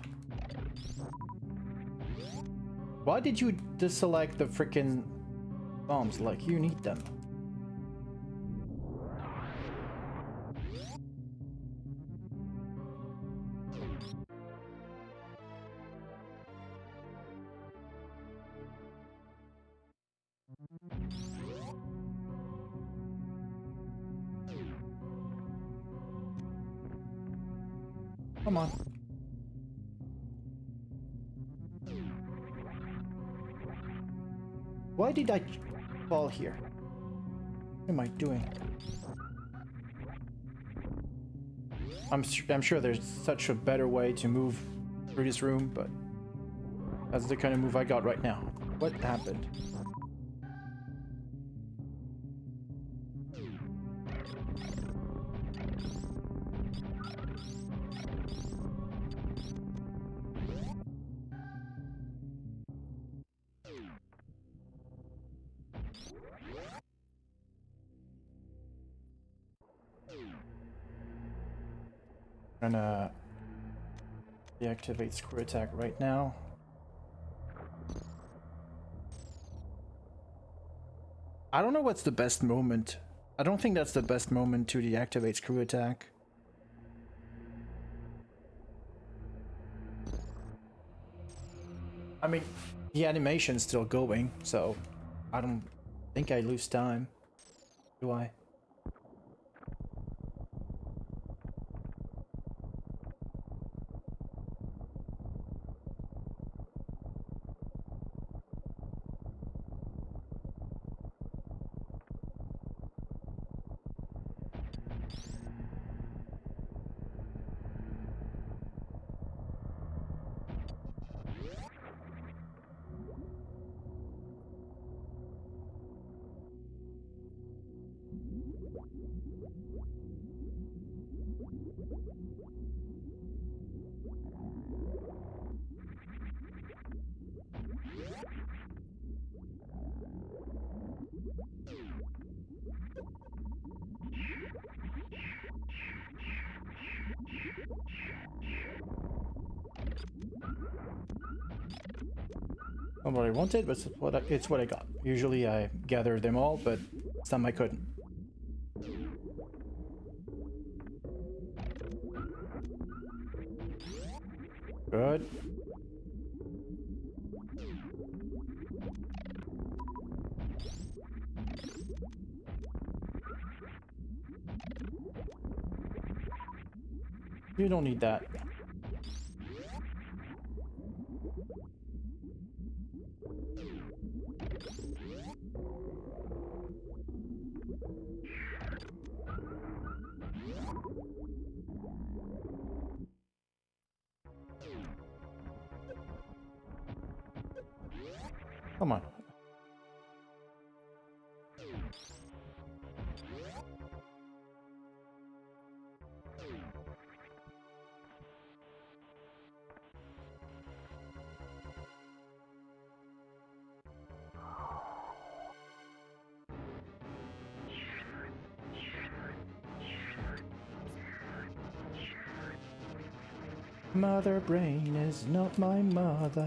Why did you deselect the freaking bombs? Like, you need them. Come on. Why did I fall here? What am I doing? I'm sure there's such a better way to move through this room, but that's the kind of move I got right now. What happened? Gonna deactivate Screw Attack right now. I don't know what's the best moment. I don't think that's the best moment to deactivate Screw Attack. I mean, the animation's still going, so I don't think I lose time, do I? Not what I wanted, but it's what I got. Usually I gather them all, but some I couldn't. Good. You don't need that. Come on. Mother brain is not my mother.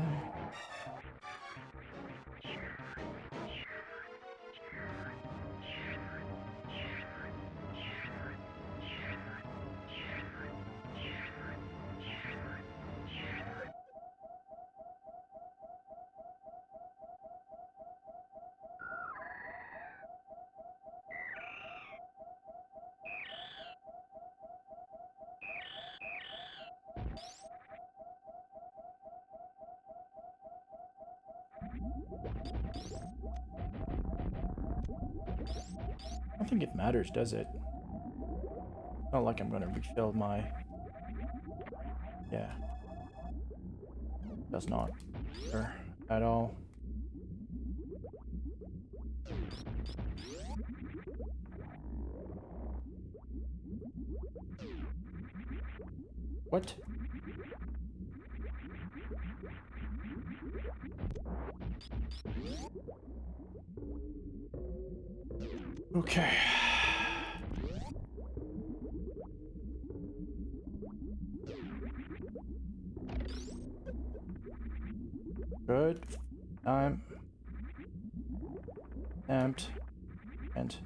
I don't think it matters, does it? Not like I'm gonna refill my... Yeah. Does not. Sure. At all. What? Okay. Good. I'm amped and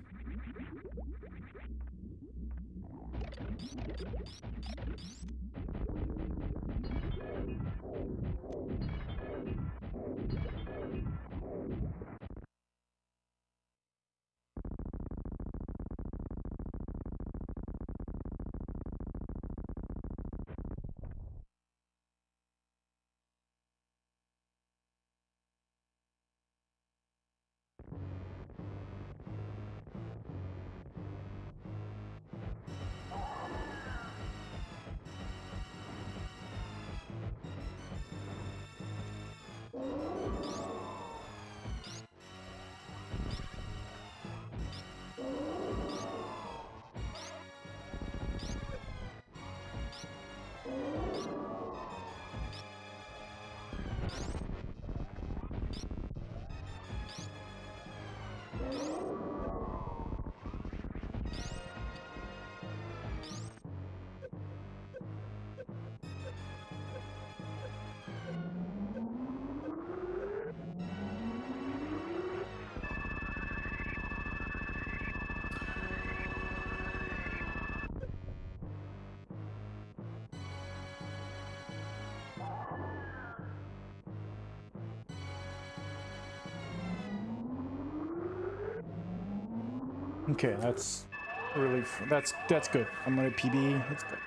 okay, that's a relief. That's good. I'm gonna PB. It's good.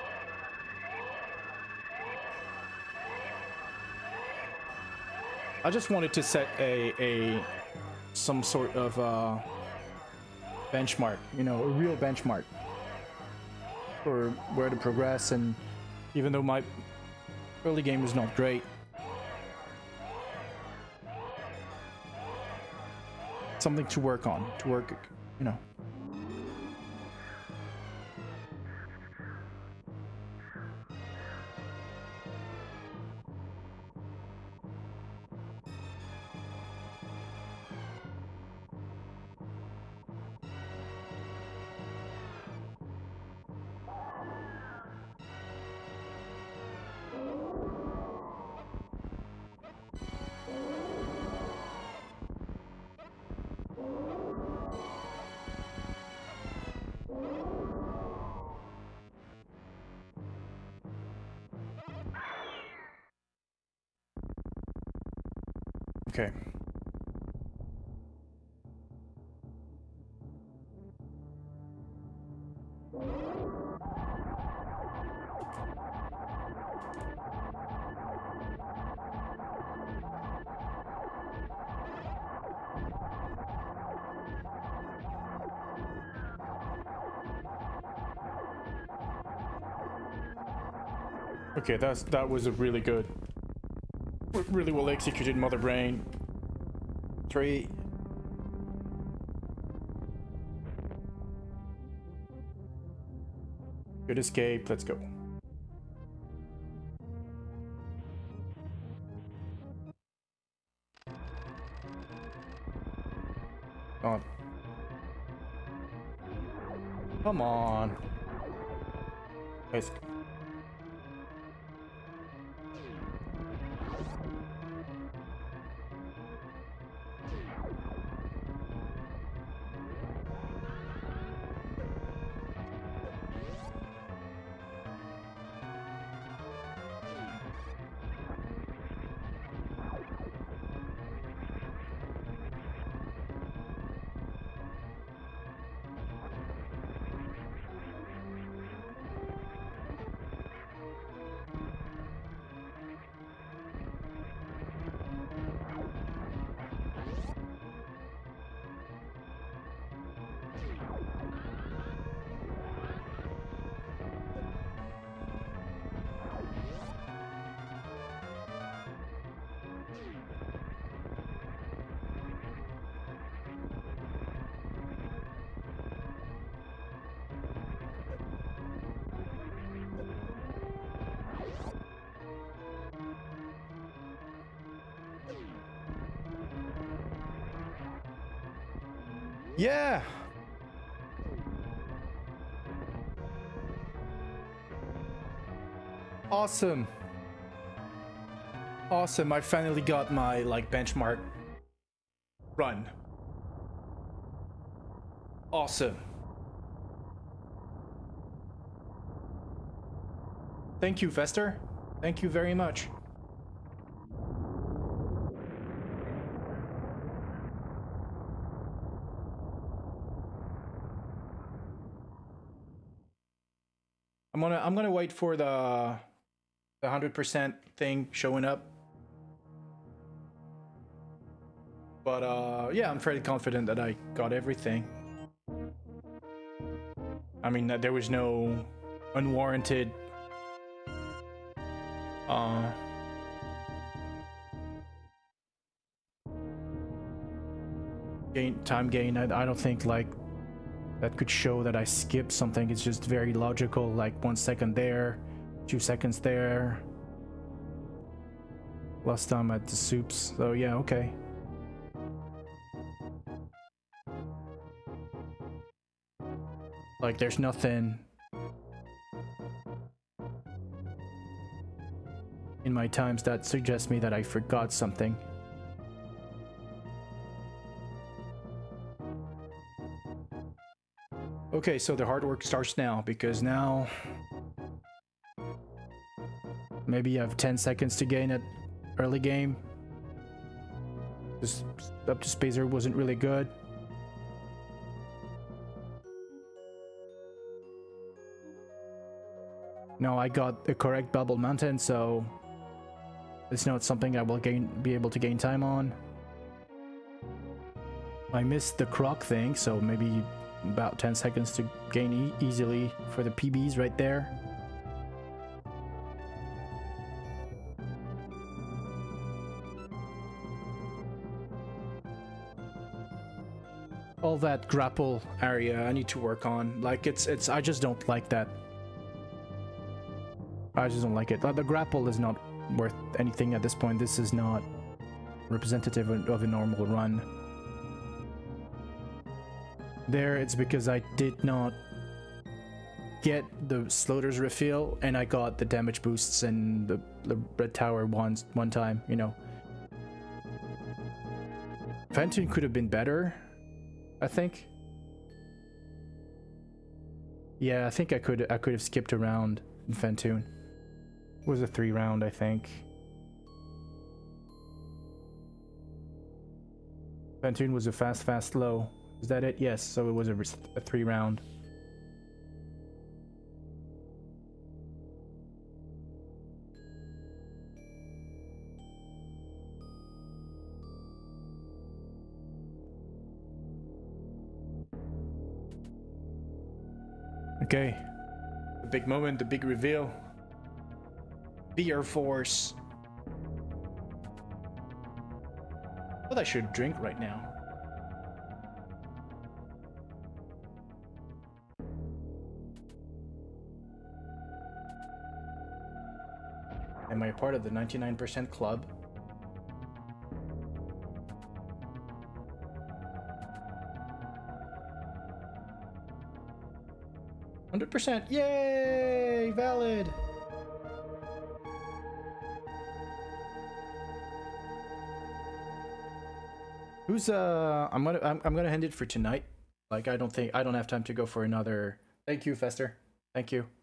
I just wanted to set some sort of benchmark, you know, a real benchmark for where to progress. And even though my early game was not great, something to work on, you know. Okay. Okay, that was a really good, really well executed Mother Brain. 3. Good escape. Let's go. On. Come on. Let's go. Yeah. Awesome. Awesome. I finally got my like benchmark run. Awesome. Thank you, Fester. Thank you very much. I'm gonna wait for the 100% thing showing up. But yeah, I'm fairly confident that I got everything. I mean, there was no unwarranted time gain. I don't think like that could show that I skipped something. It's just very logical, like 1 second there, 2 seconds there. Last time at the soups, so yeah, okay. Like there's nothing in my times that suggests me that I forgot something. Okay, so the hard work starts now, because now maybe you have 10 seconds to gain at early game. This up to Spacer wasn't really good. No, I got the correct Bubble Mountain, so it's not something I will be able to gain time on. I missed the croc thing, so maybe about 10 seconds to gain easily for the PBs right there. All that grapple area I need to work on. Like I just don't like that. I just don't like it. The grapple is not worth anything at this point. This is not representative of a normal run. There, it's because I did not get the Slaughter's refill, and I got the damage boosts and the red tower one time, you know. Phantoon could have been better, I think. Yeah, I think I could have skipped a round in Phantoon. It was a 3 round, I think. Pantune was a fast, low. Is that it? Yes, so it was a 3-round. Okay. The big moment, the big reveal. The Air Force. I thought I should drink right now. Am I a part of the 99% club? %. Yay! Valid. Who's I'm gonna end it for tonight. Like I don't have time to go for another. Thank you, Fester. Thank you.